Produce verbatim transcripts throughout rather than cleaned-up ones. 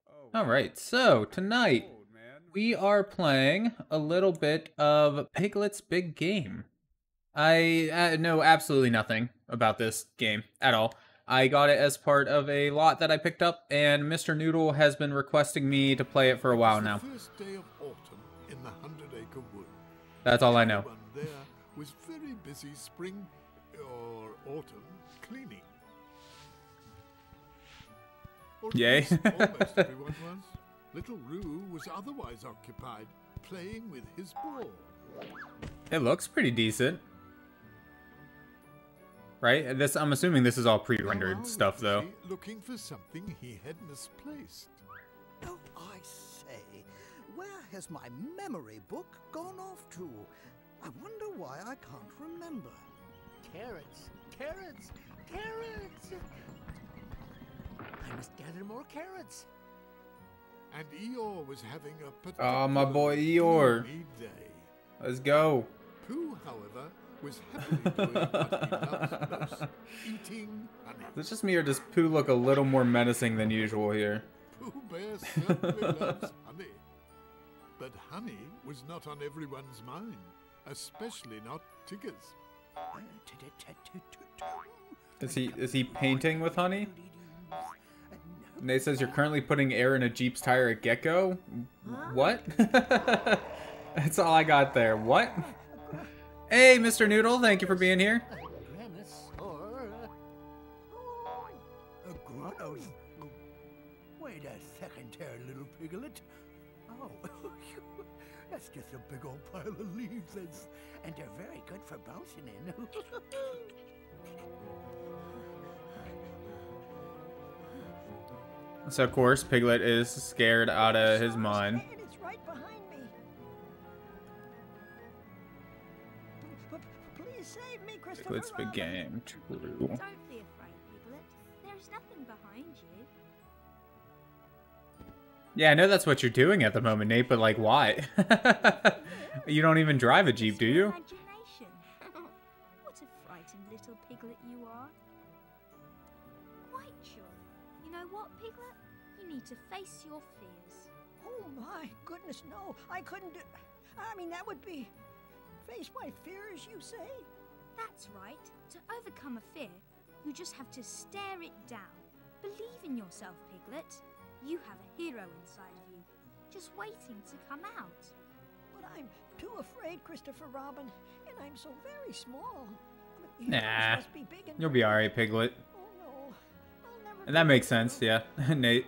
Alright, so tonight we are playing a little bit of Piglet's Big Game. I uh, know absolutely nothing about this game at all. I got it as part of a lot that I picked up, and Mister Noodle has been requesting me to play it for a while now. First day of autumn in the Hundred Acre Wood. That's all I know. Everyone there was very busy spring or autumn cleaning. Or at Yay. least almost everyone was. Little Roo was otherwise occupied, playing with his ball. It looks pretty decent. Right? This I'm assuming this is all pre-rendered Now, stuff, though. looking for something he had misplaced. Oh, I say, where has my memory book gone off to? I wonder why I can't remember. Carrots, carrots, carrots! I must gather more carrots. And Eeyore was having a Oh, my boy Eeyore. gloomy day. Let's go. Pooh, however, was happily doing what he loves most, eating honey. Is this just me, or does Pooh look a little more menacing than usual here? Pooh Bear certainly loves honey. But honey was not on everyone's mind, especially not Tigger's. Is he is he painting with honey? Nate says you're currently putting air in a Jeep's tire at Gecko. What? That's all I got there. What? Hey, Mister Noodle, thank you for being here. A Granos. Wait a second there, little piglet. Oh, that's just a big old pile of leaves, and, and they're very good for bouncing in. So of course, Piglet is scared out of his mind. It's right behind me. P- p- Please save me, Christopher Piglet's Big Robin. Game. True. Don't be afraid, Piglet. There's nothing behind you. Yeah, I know that's what you're doing at the moment, Nate, but like, why? You don't even drive a Jeep, do you? Imagination. What a frightened little piglet you are. Quite sure. You know what, Piglet? You need to face your fears. Oh my goodness, no! I couldn't do. I mean, that would be face my fears, you say? That's right. To overcome a fear, you just have to stare it down. Believe in yourself, Piglet. You have a hero inside of you, just waiting to come out. But I'm too afraid, Christopher Robin, and I'm so very small. But Nah. heroes must be big and You'll be alright, Piglet. Oh no, I'll never. And that makes sense, yeah. Nate.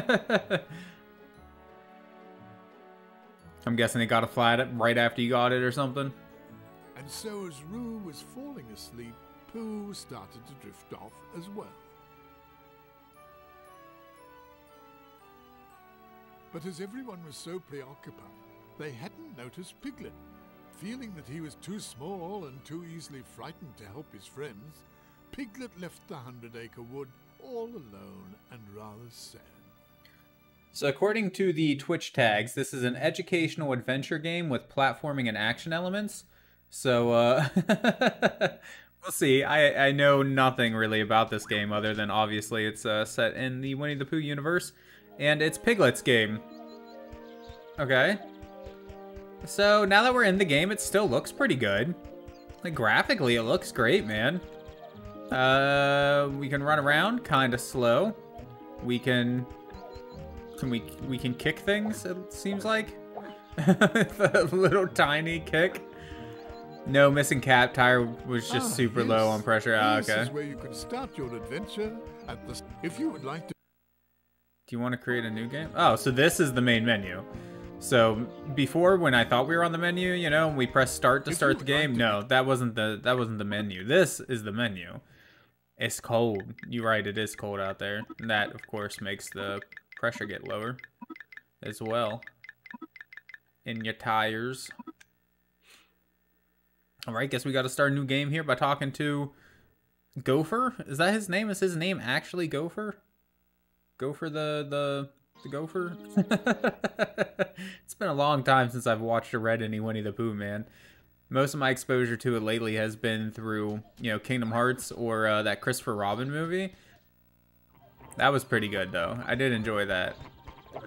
I'm guessing it got a flat right after you got it or something. And so as Roo was falling asleep, Pooh started to drift off as well. But as everyone was so preoccupied, they hadn't noticed Piglet. Feeling that he was too small and too easily frightened to help his friends, Piglet left the Hundred Acre Wood all alone and rather sad. So according to the Twitch tags, this is an educational adventure game with platforming and action elements. So, uh, we'll see. I, I know nothing really about this game other than obviously it's uh, set in the Winnie the Pooh universe. And it's Piglet's game. Okay. So now that we're in the game, it still looks pretty good. Like, graphically, it looks great, man. Uh, we can run around, kind of slow. We can... Can we... We can kick things, it seems like. The little tiny kick. No, missing cap. Tire was just Ah, super yes. low on pressure. Ah, This okay. is where you can start your adventure at the... If you would like to... Do you want to create a new game? Oh, so this is the main menu. So before, when I thought we were on the menu, you know, we press start to If start you the would like game. to- No, that wasn't the that wasn't the menu. This is the menu. It's cold. You're right, it is cold out there. And that, of course, makes the pressure get lower as well in your tires. All right, guess we got to start a new game here by talking to Gopher. Is that his name? Is his name actually Gopher? Gopher the the the Gopher? It's been a long time since I've watched or read any Winnie the Pooh, man. Most of my exposure to it lately has been through, you know, Kingdom Hearts or uh, that Christopher Robin movie. That was pretty good, though. I did enjoy that.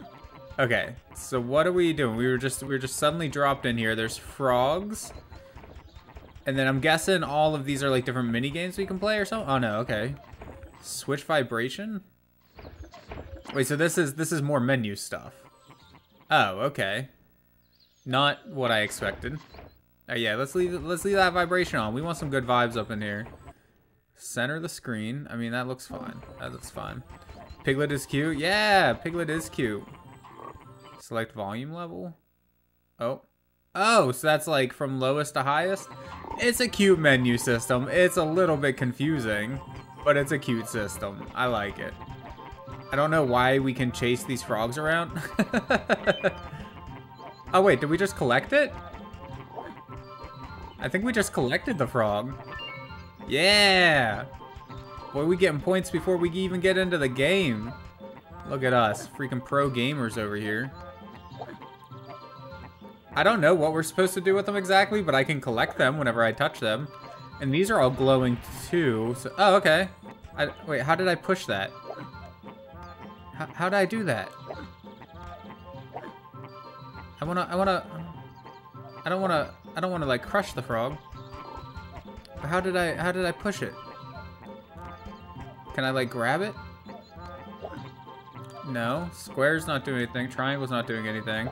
Okay, so what are we doing? We were just we were just suddenly dropped in here. There's frogs. And then I'm guessing all of these are like different mini games we can play or something. Oh no, okay. Switch vibration? Wait, so this is this is more menu stuff. Oh, okay. Not what I expected. Oh yeah, let's leave let's leave that vibration on. We want some good vibes up in here. Center the screen. I mean, that looks fine. That looks fine. Piglet is cute. Yeah, Piglet is cute. Select volume level. Oh. Oh, so that's like from lowest to highest? It's a cute menu system. It's a little bit confusing, but it's a cute system. I like it. I don't know why we can chase these frogs around. Oh wait, did we just collect it? I think we just collected the frog. Yeah! Boy, we getting points before we even get into the game. Look at us, freaking pro gamers over here. I don't know what we're supposed to do with them exactly, but I can collect them whenever I touch them. And these are all glowing too. So, oh, okay. I, wait, how did I push that? How, how did I do that? I wanna, I wanna, I don't wanna, I don't wanna like crush the frog. But how did I, how did I push it? Can I like grab it? No. Square's not doing anything. Triangle's not doing anything.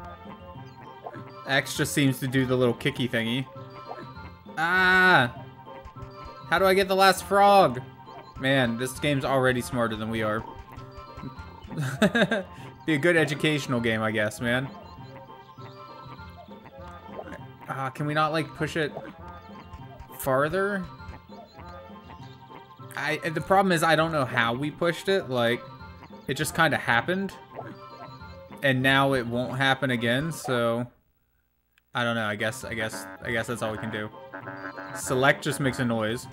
X just seems to do the little kicky thingy. Ah! How do I get the last frog? Man, this game's already smarter than we are. Be a good educational game, I guess, man. Ah, can we not, like, push it farther? I, the problem is I don't know how we pushed it. Like, it just kind of happened. And now it won't happen again, so... I don't know, I guess, I guess, I guess that's all we can do. Select just makes a noise.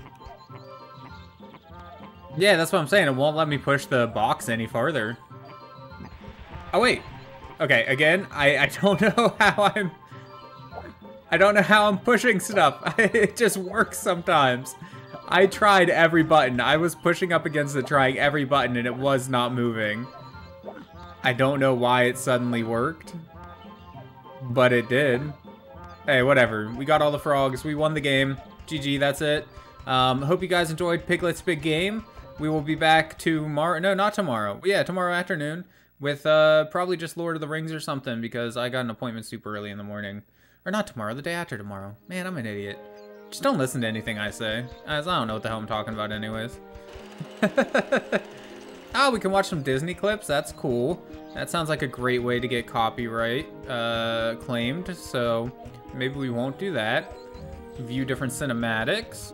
Yeah, that's what I'm saying. It won't let me push the box any farther. Oh, wait. Okay, again, I, I don't know how I'm... I don't know how I'm pushing stuff. It just works sometimes. I tried every button. I was pushing up against it, trying every button, and it was not moving. I don't know why it suddenly worked. But it did. Hey, whatever. We got all the frogs. We won the game. G G, that's it. Um, hope you guys enjoyed Piglet's Big Game. We will be back tomorrow. No, not tomorrow. Yeah, tomorrow afternoon with uh, probably just Lord of the Rings or something because I got an appointment super early in the morning. Or not tomorrow, the day after tomorrow. Man, I'm an idiot. Just don't listen to anything I say, as I don't know what the hell I'm talking about anyways. Oh, we can watch some Disney clips. That's cool. That sounds like a great way to get copyright uh, claimed, so maybe we won't do that. View different cinematics.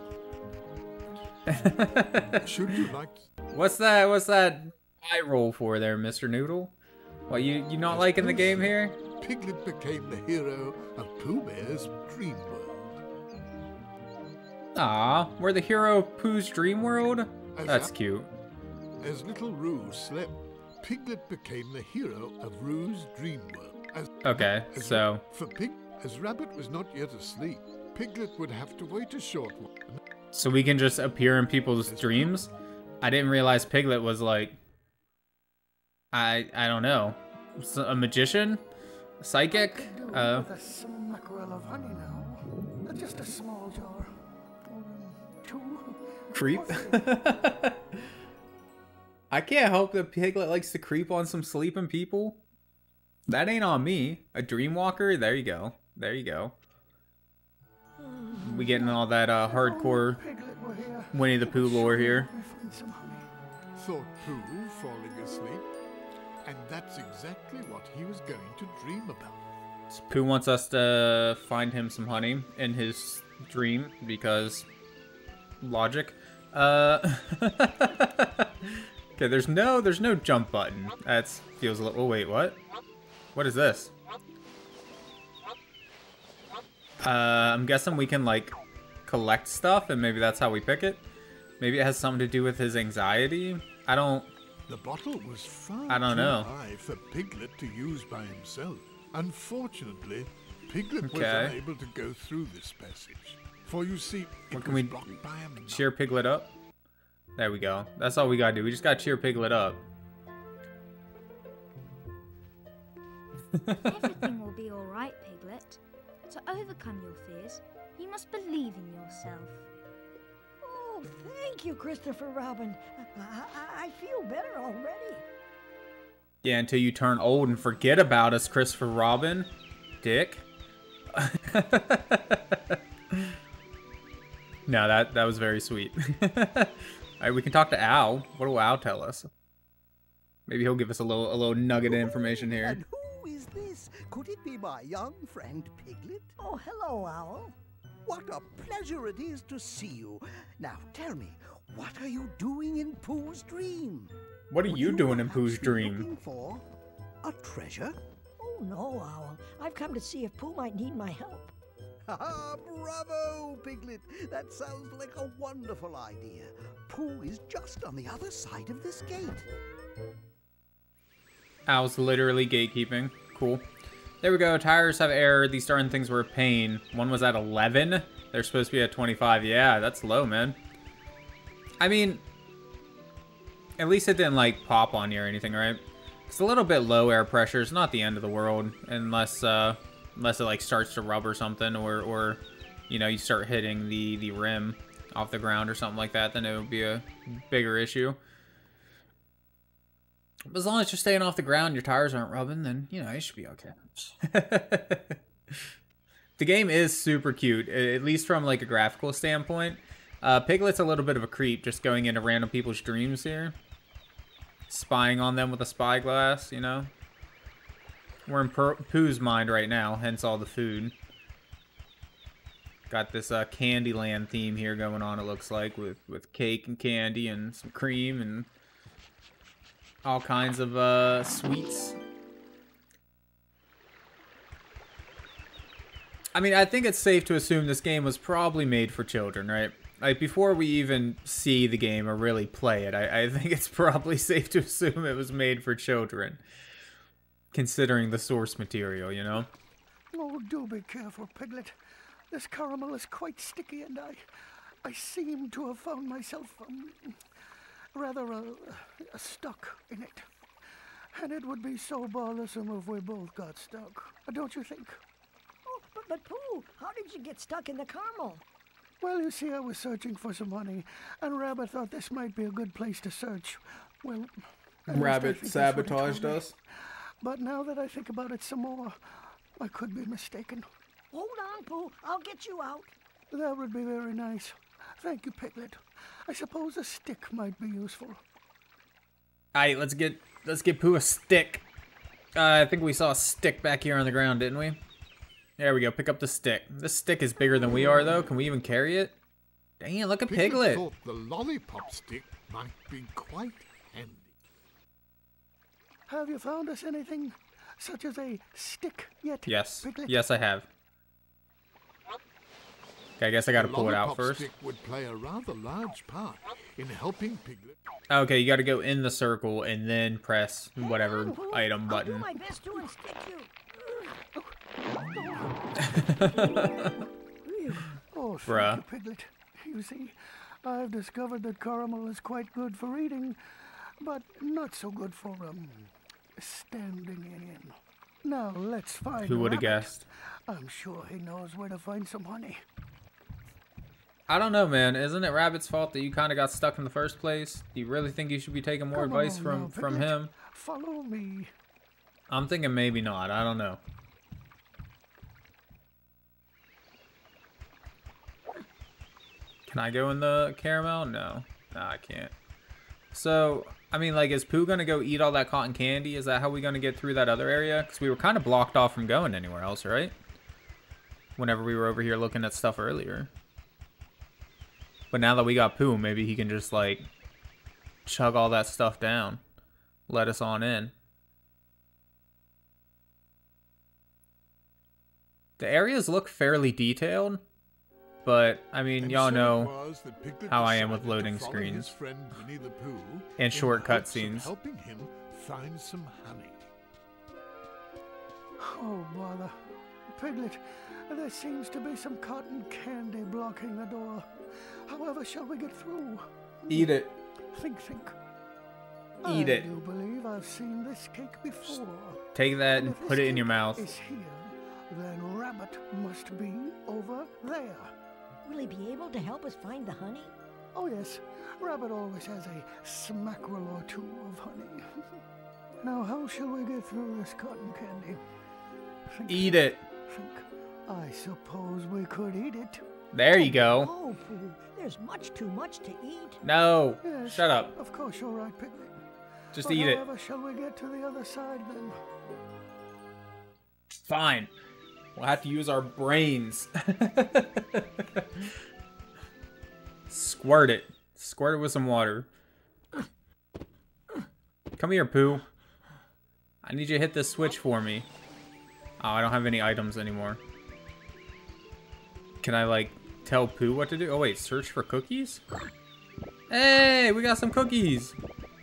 Should you like... What's that? What's that eye roll for there, Mister Noodle? What, you you not liking the game here? Piglet became the hero of Pooh Bear's dream world. Aw, we're the hero of Pooh's dream world? That's cute. As little Roo slept, Piglet became the hero of Roo's dream world. As, okay, as so... For Pig, as Rabbit was not yet asleep, Piglet would have to wait a short while. So we can just appear in people's dreams? I didn't realize Piglet was like... I I don't know. A magician? A psychic? Uh... With a smackerel of honey now. Just a small jar. Two. Creep? I can't help that Piglet likes to creep on some sleeping people. That ain't on me. A dreamwalker? There you go. There you go. We getting all that uh, hardcore Winnie the Pooh lore here. Thought Pooh falling asleep. And that's exactly what he was going to dream about. So Pooh wants us to find him some honey in his dream because logic. Uh... Okay, there's no, there's no jump button. That feels a little. Oh, wait, what? What is this? Uh, I'm guessing we can like collect stuff, and maybe that's how we pick it. Maybe it has something to do with his anxiety. I don't. The bottle was far I don't too know. high for Piglet to use by himself. Unfortunately, Piglet Okay. was unable to go through this passage. For you see, it What can was we blocked by a mountain. cheer Piglet up? There we go. That's all we gotta do. We just gotta cheer Piglet up. Everything will be all right, Piglet. To overcome your fears, you must believe in yourself. Oh, thank you, Christopher Robin. I, I, I feel better already. Yeah, until you turn old and forget about us, Christopher Robin. Dick. No, that, that was very sweet. Alright, we can talk to Al. What will Al tell us? Maybe he'll give us a little a little nugget of information here. And who is this? Could it be my young friend Piglet? Oh, hello, Owl. What a pleasure it is to see you. Now tell me, what are you doing in Pooh's dream? What are Would you doing in perhaps Pooh's be dream? looking for a treasure? Oh, no, Owl. I've come to see if Pooh might need my help. Ah, bravo, Piglet. That sounds like a wonderful idea. Pooh is just on the other side of this gate. Al's literally gatekeeping. Cool. There we go. Tires have error. These darn things were a pain. One was at eleven. They're supposed to be at twenty-five. Yeah, that's low, man. I mean, at least it didn't, like, pop on you or anything, right? It's a little bit low air pressure. It's not the end of the world. Unless, uh, unless it, like, starts to rub or something. Or, or you know, you start hitting the, the rim off the ground or something like that. Then it would be a bigger issue. But as long as you're staying off the ground, your tires aren't rubbing, then, you know, you should be okay. The game is super cute, at least from, like, a graphical standpoint. Uh, Piglet's a little bit of a creep, just going into random people's dreams here. Spying on them with a spyglass, you know? We're in per Pooh's mind right now, hence all the food. Got this uh, Candyland theme here going on, it looks like, with, with cake and candy and some cream and all kinds of uh, sweets. I mean, I think it's safe to assume this game was probably made for children, right? Like, before we even see the game or really play it, I, I think it's probably safe to assume it was made for children. Considering the source material, you know? Oh, do be careful, Piglet. This caramel is quite sticky, and I, I seem to have found myself um, rather uh, uh, stuck in it. And it would be so bothersome if we both got stuck, don't you think? Oh, but, but Pooh, how did you get stuck in the caramel? Well, you see, I was searching for some honey, and Rabbit thought this might be a good place to search. Well, at least I Rabbit think that's what he sabotaged told me. us. But now that I think about it some more, I could be mistaken. Hold on, Pooh. I'll get you out. That would be very nice. Thank you, Piglet. I suppose a stick might be useful. Alright, let's get let's get Pooh a stick. Uh, I think we saw a stick back here on the ground, didn't we? There we go. Pick up the stick. This stick is bigger than we are, though. Can we even carry it? Dang, look at Piglet. Piglet thought the lollipop stick might be quite handy. Have you found us anything, such as a stick yet, Yes. Piglet? Yes, I have. Okay, I guess I gotta The pull it out lollipop first. stick would play a rather large part in helping Piglet. Okay, you gotta go in the circle and then press whatever Hang on, Pooh. item I'll button. do my best to unstick you. Oh, thank Bruh. you, Piglet. You see, I've discovered that caramel is quite good for eating, but not so good for, um, standing in. Now, let's find Who would have Rabbit. guessed? I'm sure he knows where to find some honey. I don't know, man. Isn't it Rabbit's fault that you kind of got stuck in the first place? Do you really think you should be taking more Come advice on from now, from Piglet. him? Follow me. I'm thinking maybe not. I don't know. Can I go in the caramel? No. No, I can't. So, I mean, like, is Pooh gonna go eat all that cotton candy? Is that how we gonna get through that other area? Because we were kind of blocked off from going anywhere else, right? Whenever we were over here looking at stuff earlier. But now that we got Pooh, maybe he can just, like, chug all that stuff down. Let us on in. The areas look fairly detailed. But, I mean, And y'all so it know was that Piglet how I am with decided to loading follow screens. his friend Winnie the Pooh And in short hopes of cutscenes. helping him find some honey. Oh, bother. Piglet, there seems to be some cotton candy blocking the door. However shall we get through? Eat it. Think, think. Eat I it. do believe I've seen this cake before. Take that and if put this it in your cake mouth. is here, then Rabbit must be over there. Will he be able to help us find the honey? Oh yes, Rabbit always has a smackerel or two of honey. Now how shall we get through this cotton candy? Think, Eat it. think. I suppose we could eat it. There you go. Oh, Pooh, there's much too much to eat. No. Yes, Shut up. Of course you're right, Piglet. Just But eat it. however shall we get to the other side then? Fine. We'll have to use our brains. Squirt it. Squirt it with some water. Come here, Pooh. I need you to hit this switch for me. Oh, I don't have any items anymore. Can I, like, tell Pooh what to do? Oh, wait. Search for cookies? Hey, we got some cookies.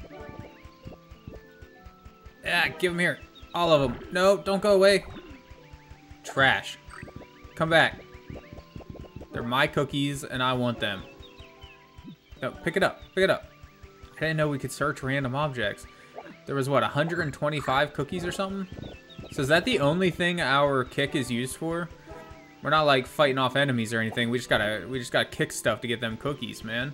Yeah, give them here. All of them. No, don't go away. Trash. Come back. They're my cookies, and I want them. No, pick it up. Pick it up. I didn't know we could search random objects. There was, what, one hundred twenty-five cookies or something? So is that the only thing our kick is used for? We're not, like, fighting off enemies or anything. We just gotta, we just gotta kick stuff to get them cookies, man.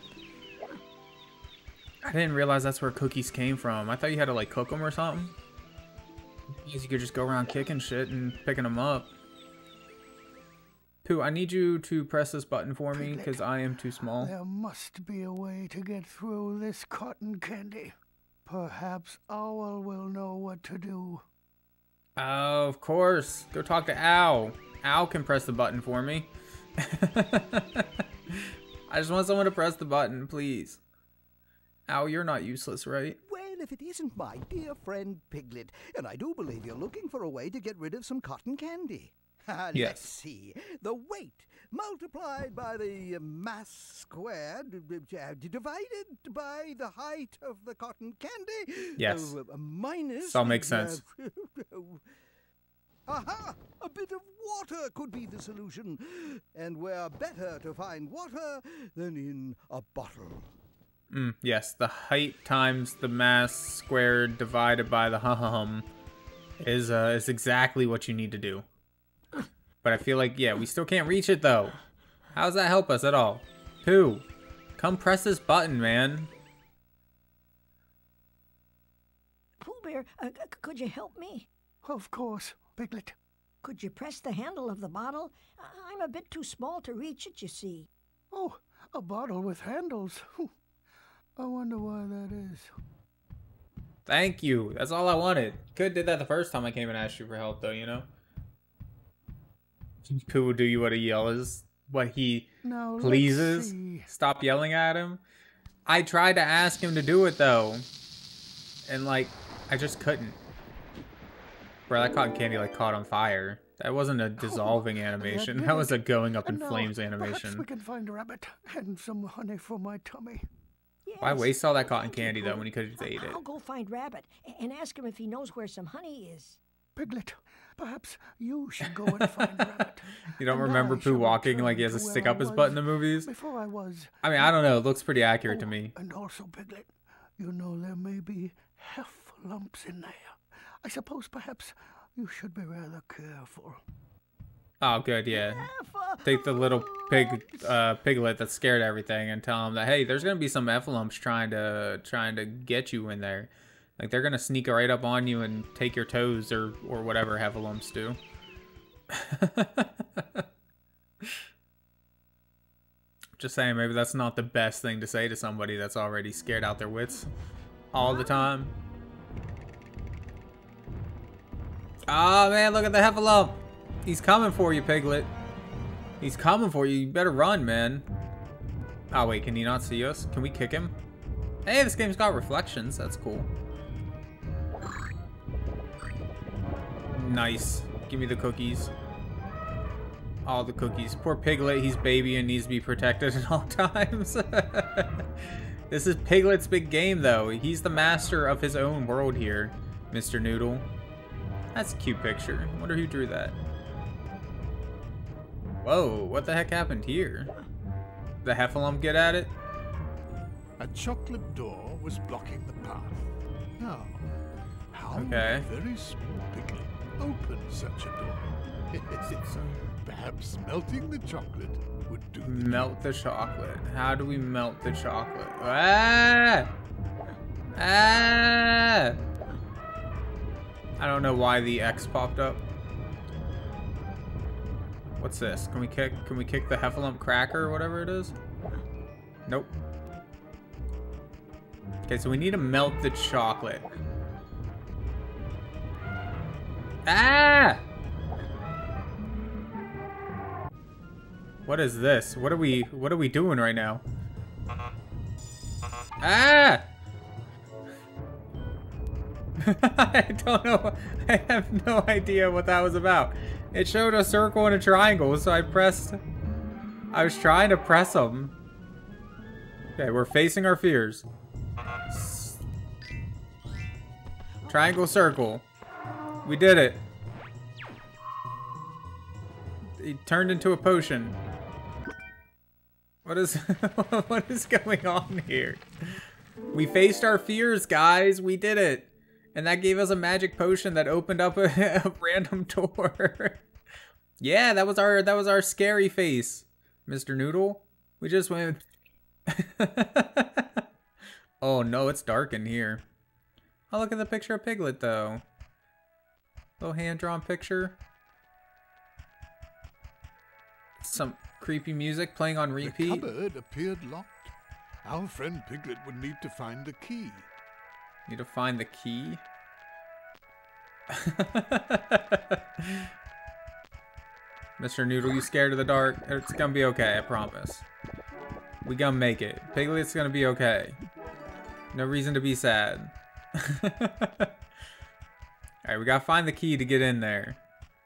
I didn't realize that's where cookies came from. I thought you had to, like, cook them or something. You could just go around kicking shit and picking them up. Pooh, I need you to press this button for me, because I am too small. There must be a way to get through this cotton candy. Perhaps Owl will know what to do. Oh, of course. Go talk to Owl. Owl can press the button for me. I just want someone to press the button, please. Owl, you're not useless, right? Well, if it isn't my dear friend Piglet, and I do believe you're looking for a way to get rid of some cotton candy. Uh, Yes. Let's see. The weight multiplied by the mass squared, uh, divided by the height of the cotton candy. Yes. Uh, minus. This all makes the, uh, sense. Aha! A bit of water could be the solution. And where better to find water than in a bottle. Mm, yes, the height times the mass squared divided by the hum is, uh, is exactly what you need to do. But I feel like, yeah, we still can't reach it, though. How does that help us at all? Pooh, come press this button, man. Pooh Bear, uh, c- could you help me? Of course, Piglet. Could you press the handle of the bottle? I- I'm a bit too small to reach it, you see. Oh, a bottle with handles. I wonder why that is. Thank you. That's all I wanted. Could have did that the first time I came and asked you for help, though, you know? Pooh will do you what he yells, what he Now, let's pleases. see. Stop yelling at him. I tried to ask him to do it, though. And, like, I just couldn't. Bro, that cotton candy, like, caught on fire. That wasn't a dissolving animation. That was a going up in And now, flames Perhaps animation. we can find a rabbit and some honey for my tummy. Yes. Why waste all that cotton Thank you, candy, though, Pooh. when you could have just ate it? I'll go find Rabbit a- and ask him if he knows where some honey is. Piglet, perhaps you should go and find a rabbit. You don't And remember I Pooh shall walking like he return has to to stick where up I his was butt in the movies? Before I was. I mean, I don't know. It looks pretty accurate to Oh, me. And also, Piglet, you know there may be hef lumps in there. I suppose perhaps you should be rather careful. Oh, good, yeah. Alpha Take the little pig, lumps. uh, piglet that scared everything and tell him that, hey, there's gonna be some efflumps trying to trying to get you in there. Like, they're gonna sneak right up on you and take your toes or or whatever heffalumps do. Just saying, maybe that's not the best thing to say to somebody that's already scared out their wits all the time. Oh man, look at the heffalump. He's coming for you, Piglet. He's coming for you. You better run, man. Oh wait, can he not see us? Can we kick him? Hey, this game's got reflections. That's cool. Nice. Give me the cookies. All the cookies. Poor Piglet, he's baby and needs to be protected at all times. This is Piglet's big game, though. He's the master of his own world here, Mister Noodle. That's a cute picture. I wonder who drew that. Whoa, what the heck happened here? The heffalump get at it? A chocolate door was blocking the path. Now, how Okay. would a very small Piglet open such a door? Perhaps melting the chocolate would do the Melt the chocolate. How do we melt the chocolate? Ah! Ah! I don't know why the X popped up. What's this? Can we kick can we kick the Heffalump cracker or whatever it is? Nope. Okay, so we need to melt the chocolate. Ah! What is this? What are we what are we doing right now? Ah! I don't know. I have no idea what that was about. It showed a circle and a triangle, so I pressed... I was trying to press them. Okay, we're facing our fears. Triangle, circle. We did it. It turned into a potion. What is... what is going on here? We faced our fears, guys. We did it. And that gave us a magic potion that opened up a, a random door. Yeah, that was our that was our scary face, Mister Noodle. We just went. Oh no, it's dark in here. Oh, look at the picture of Piglet though. Little hand-drawn picture. Some creepy music playing on repeat. The cupboard appeared locked. Our friend Piglet would need to find the key. Need to find the key. Mister Noodle, you scared of the dark? It's gonna be okay, I promise. We gonna make it. Piglet's gonna be okay. No reason to be sad. Alright, we gotta find the key to get in there.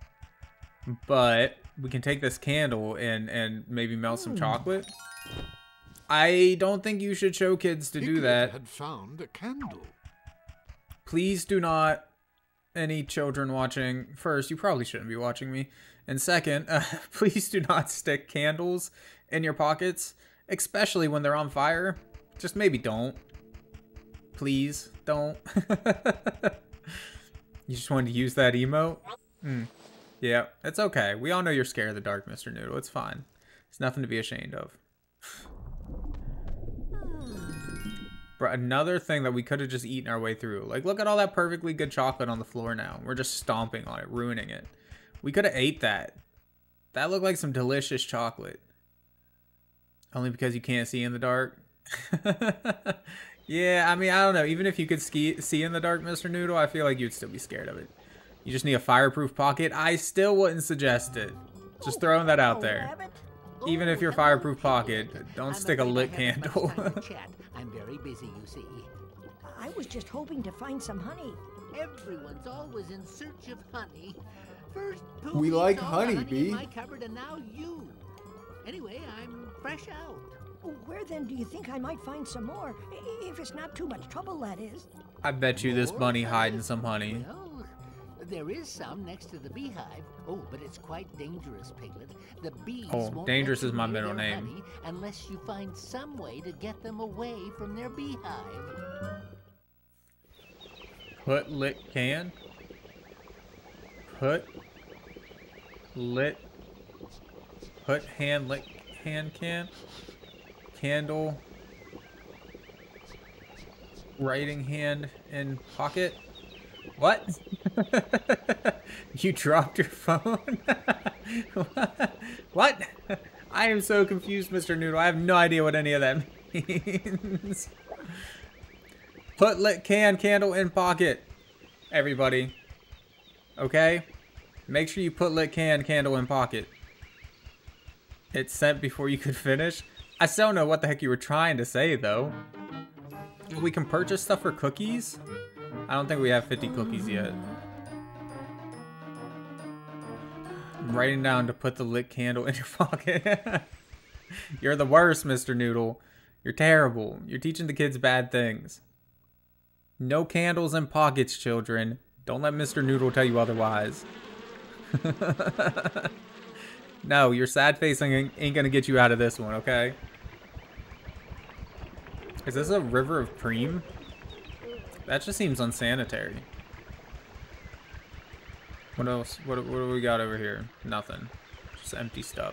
But we can take this candle and, and maybe melt some chocolate. I don't think you should show kids to Piglet do that. had found a candle. Please do not, any children watching, first, you probably shouldn't be watching me. And second, uh, please do not stick candles in your pockets, especially when they're on fire. Just maybe don't. Please, don't. You just wanted to use that emote? Hmm. Yeah, it's okay. We all know you're scared of the dark, Mister Noodle. It's fine. It's nothing to be ashamed of. Bro, another thing that we could have just eaten our way through. Like, look at all that perfectly good chocolate on the floor now. We're just stomping on it, ruining it. We could have ate that. That looked like some delicious chocolate. Only because you can't see in the dark. Yeah, I mean, I don't know. Even if you could ski see in the dark, Mister Noodle, I feel like you'd still be scared of it. You just need a fireproof pocket. I still wouldn't suggest it. Just throwing that out there. Even if you're fireproof pocket, don't stick a lit candle. I'm very busy, you see. I was just hoping to find some honey. Everyone's always in search of honey. First, We Pooh like eats all the honey, Bee. in my cupboard, and now you. Anyway, I'm fresh out. Where then do you think I might find some more? I- If it's not too much trouble, that is. I bet you this More bunny hiding some honey. Well, there is some next to the beehive. Oh, but it's quite dangerous, Piglet. The bees Oh, won't dangerous let is you my near middle their name. honey unless you find some way to get them away from their beehive. Put lit can. Put lit. Put hand lit hand can. Candle. Writing hand in pocket. What? You dropped your phone? What? I am so confused, Mister Noodle. I have no idea what any of that means. Put lit can candle in pocket. Everybody. Okay? Make sure you put lit can candle in pocket. It's sent before you could finish. I still don't know what the heck you were trying to say, though. We can purchase stuff for cookies? I don't think we have fifty cookies yet. I'm writing down to put the lit candle in your pocket. You're the worst, Mister Noodle. You're terrible. You're teaching the kids bad things. No candles in pockets, children. Don't let Mister Noodle tell you otherwise. No, your sad face ain't, ain't gonna get you out of this one, okay? Is this a river of cream? That just seems unsanitary. What else? What, what do we got over here? Nothing. Just empty stuff.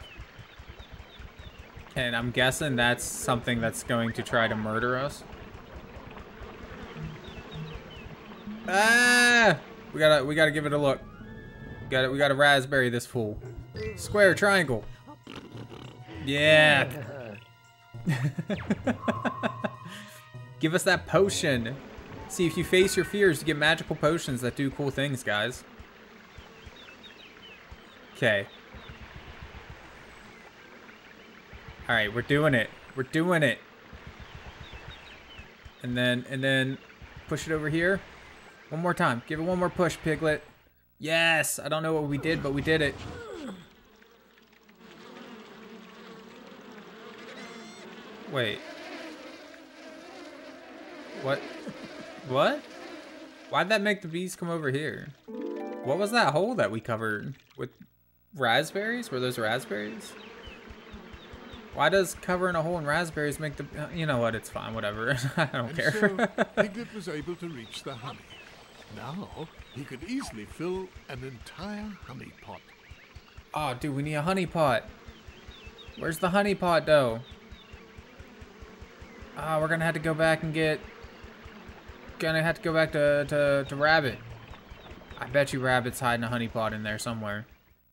And I'm guessing that's something that's going to try to murder us. Ah! We gotta, we gotta give it a look. We gotta, we gotta raspberry this fool. Square, triangle. Yeah. Give us that potion. See, if you face your fears, you get magical potions that do cool things, guys. Okay. Alright, we're doing it. We're doing it. And then, and then, push it over here. One more time. Give it one more push, Piglet. Yes! I don't know what we did, but we did it. Wait. What? What? Why'd that make the bees come over here? What was that hole that we covered with raspberries? Were those raspberries? Why does covering a hole in raspberries make the... You know what? It's fine. Whatever. I don't and care. So, Piglet was able to reach the honey. Now, he could easily fill an entire honey pot. Oh, dude, we need a honey pot. Where's the honey pot, though? Ah, oh, we're gonna have to go back and get... Gonna have to go back to, to, to Rabbit. I bet you Rabbit's hiding a honey pot in there somewhere.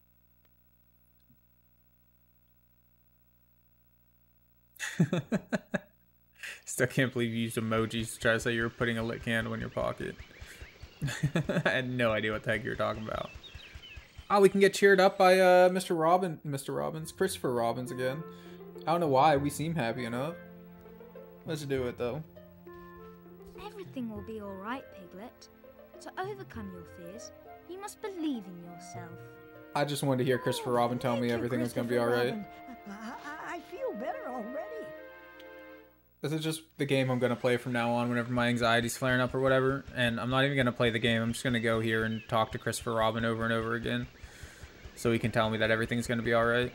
Still can't believe you used emojis to try to say you were putting a lit candle in your pocket. I had no idea what the heck you were talking about. Oh, we can get cheered up by uh, Mister Robin, Mister Robbins, Christopher Robbins again. I don't know why, we seem happy enough. Let's do it though. Everything will be alright, Piglet. To overcome your fears, you must believe in yourself. I just wanted to hear Christopher Robin tell me everything was going to be alright. I, I, I feel better already. This is just the game I'm going to play from now on whenever my anxiety's flaring up or whatever. And I'm not even going to play the game. I'm just going to go here and talk to Christopher Robin over and over again. So he can tell me that everything's going to be alright.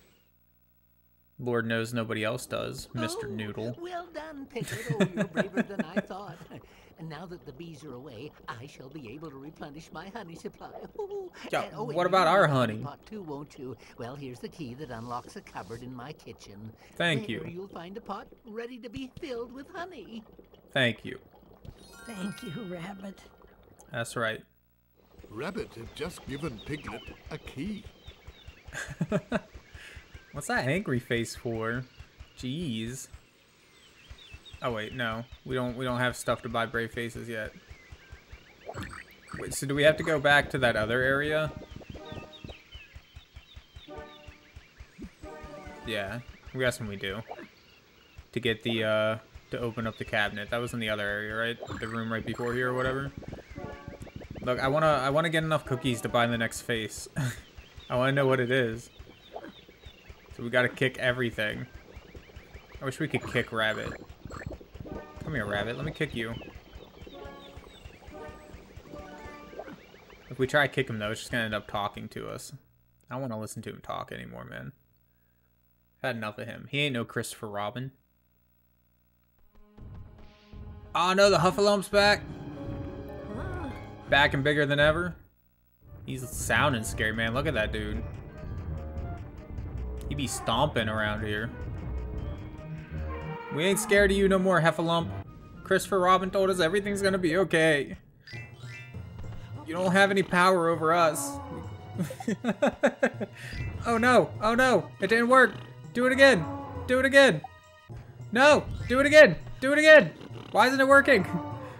Lord knows nobody else does, Mister Oh, Noodle. Well done, Piglet. Oh, you're braver than I thought. And now that the bees are away, I shall be able to replenish my honey supply. Ooh. Yeah, And- oh, wait, what you about want our a honey? pot too, won't you? Well, here's the key that unlocks a cupboard in my kitchen. Thank There you. You'll find a pot ready to be filled with honey. Thank you. Thank you, Rabbit. That's right. Rabbit had just given Piglet a key. What's that angry face for? Jeez. Oh wait, no. We don't we don't have stuff to buy brave faces yet. Wait, so do we have to go back to that other area? Yeah, I'm guessing we do. To get the uh to open up the cabinet. That was in the other area, right? The room right before here or whatever. Look, I wanna I wanna get enough cookies to buy the next face. I wanna know what it is. So we gotta kick everything. I wish we could kick Rabbit. Come here, Rabbit. Let me kick you. If we try to kick him, though, it's just gonna end up talking to us. I don't want to listen to him talk anymore, man. Had enough of him. He ain't no Christopher Robin. Oh no, the Hufflepuff's back. Back and bigger than ever. He's sounding scary, man. Look at that dude. He be stomping around here. We ain't scared of you no more, Heffalump. Christopher Robin told us everything's gonna be okay. You don't have any power over us. Oh no, oh no, it didn't work. Do it again, do it again. No, do it again, do it again. Why isn't it working?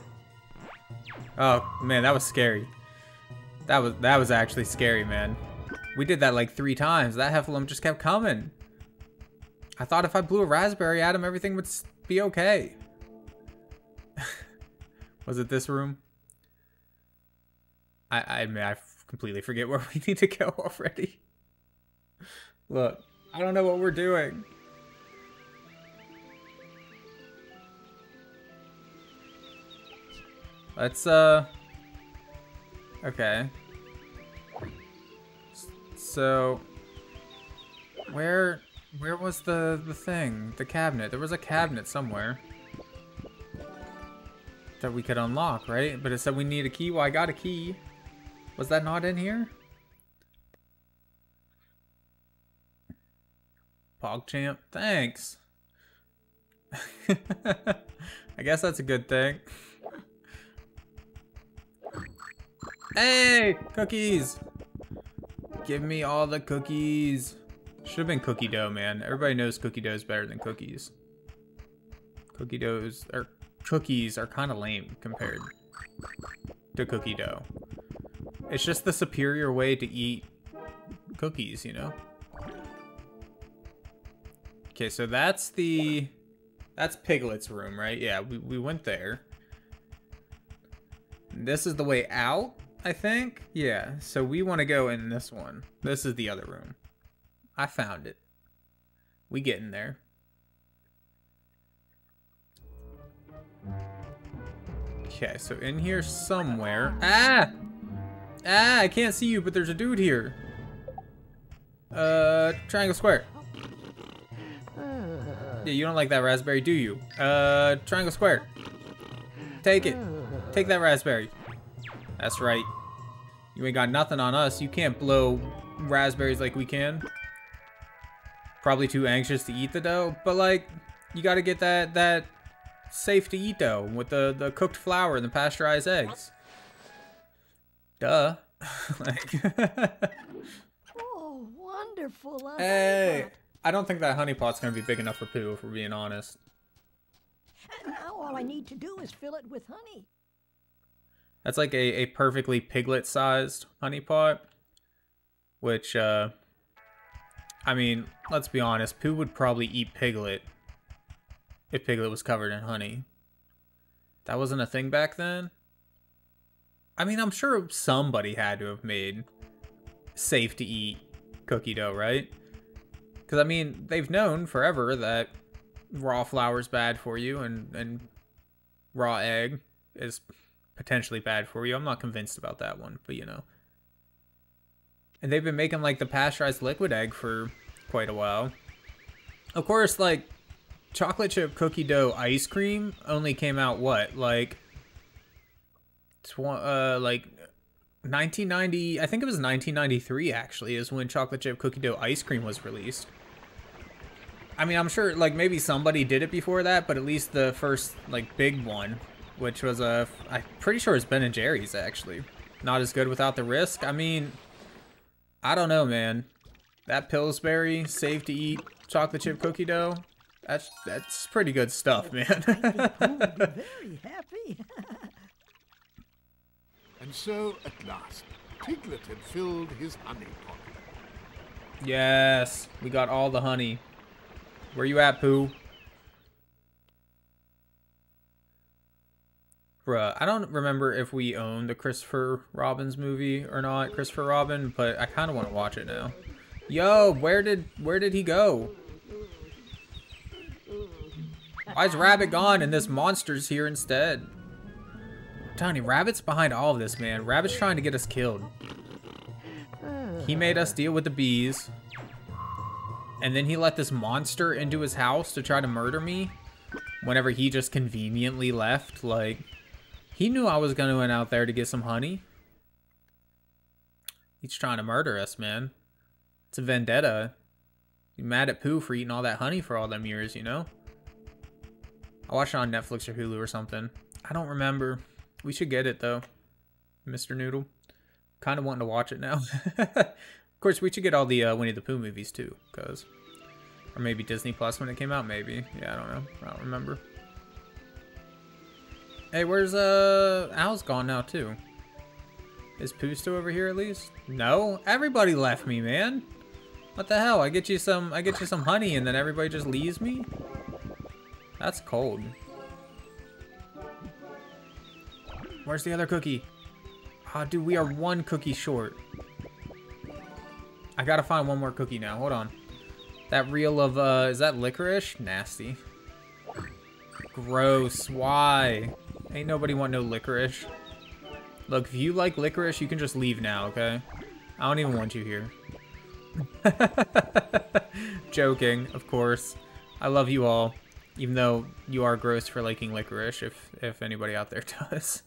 Oh man, that was scary. That was, that was actually scary, man. We did that like three times. That Heffalump just kept coming. I thought if I blew a raspberry at him, everything would be okay. Was it this room? I, I admit, I completely forget where we need to go already. Look, I don't know what we're doing. Let's, uh... okay. So... Where... Where was the, the thing? The cabinet. There was a cabinet somewhere. that we could unlock, right? But it said we need a key. Well, I got a key. Was that not in here? PogChamp, thanks. I guess that's a good thing. Hey, cookies! Give me all the cookies. Should have been cookie dough, man. Everybody knows cookie dough is better than cookies. Cookie doughs, or cookies are kind of lame compared to cookie dough. It's just the superior way to eat cookies, you know? Okay, so that's the... That's Piglet's room, right? Yeah, we, we went there. This is the way out, I think? Yeah, so we want to go in this one. This is the other room. I found it. We get in there. Okay, so in here somewhere... Ah! Ah, I can't see you, but there's a dude here. Uh, triangle square. Yeah, you don't like that raspberry, do you? Uh, triangle square. Take it. Take that raspberry. That's right. You ain't got nothing on us. You can't blow raspberries like we can. Probably too anxious to eat the dough, but like, you gotta get that, that safe to eat dough with the, the cooked flour and the pasteurized eggs. Duh. Like, Oh, wonderful. A hey. honey I don't think that honey pot's gonna be big enough for Pooh, if we're being honest. pot. And now all I need to do is fill it with honey. That's like a, a perfectly Piglet-sized honey pot. Which, uh... I mean, let's be honest, Pooh would probably eat Piglet if Piglet was covered in honey. That wasn't a thing back then? I mean, I'm sure somebody had to have made safe-to-eat cookie dough, right? Because, I mean, they've known forever that raw flour is bad for you, and, and raw egg is potentially bad for you. I'm not convinced about that one, but you know. And they've been making, like, the pasteurized liquid egg for quite a while. Of course, like, chocolate chip cookie dough ice cream only came out, what, like, tw uh, like, nineteen ninety, I think it was nineteen ninety-three, actually, is when chocolate chip cookie dough ice cream was released. I mean, I'm sure, like, maybe somebody did it before that, but at least the first, like, big one, which was, a, I'm pretty sure it's Ben and Jerry's, actually. Not as good without the risk. I mean, I don't know, man. That Pillsbury, safe-to-eat chocolate chip cookie dough, that's, that's pretty good stuff, man. Pooh would be very happy. And so, at last, Piglet had filled his honey pot. Yes, we got all the honey. Where you at, Pooh? Bruh, I don't remember if we own the Christopher Robin's movie or not, Christopher Robin, but I kind of want to watch it now. Yo, where did where did he go? Why's Rabbit gone and this monster's here instead? I'm telling you, Rabbit's behind all of this, man. Rabbit's trying to get us killed. He made us deal with the bees. And then he let this monster into his house to try to murder me whenever he just conveniently left. Like, he knew I was going to went out there to get some honey. He's trying to murder us, man. It's a vendetta. You're mad at Pooh for eating all that honey for all them years, you know? I watched it on Netflix or Hulu or something. I don't remember. We should get it, though. Mister Noodle. Kind of wanting to watch it now. Of course, we should get all the uh, Winnie the Pooh movies, too. Cause, or maybe Disney Plus when it came out, maybe. Yeah, I don't know. I don't remember. Hey, where's, uh... Al's gone now, too. Is Pooh still over here, at least? No? Everybody left me, man. What the hell? I get you some, I get you some honey, and then everybody just leaves me? That's cold. Where's the other cookie? Ah, oh, dude, we are one cookie short. I gotta find one more cookie now. Hold on. That reel of, uh, is that licorice? Nasty. Gross. Why? Ain't nobody want no licorice. Look, if you like licorice, you can just leave now, okay? I don't even want you here. Joking, of course. I love you all. Even though you are gross for liking licorice, if if anybody out there does.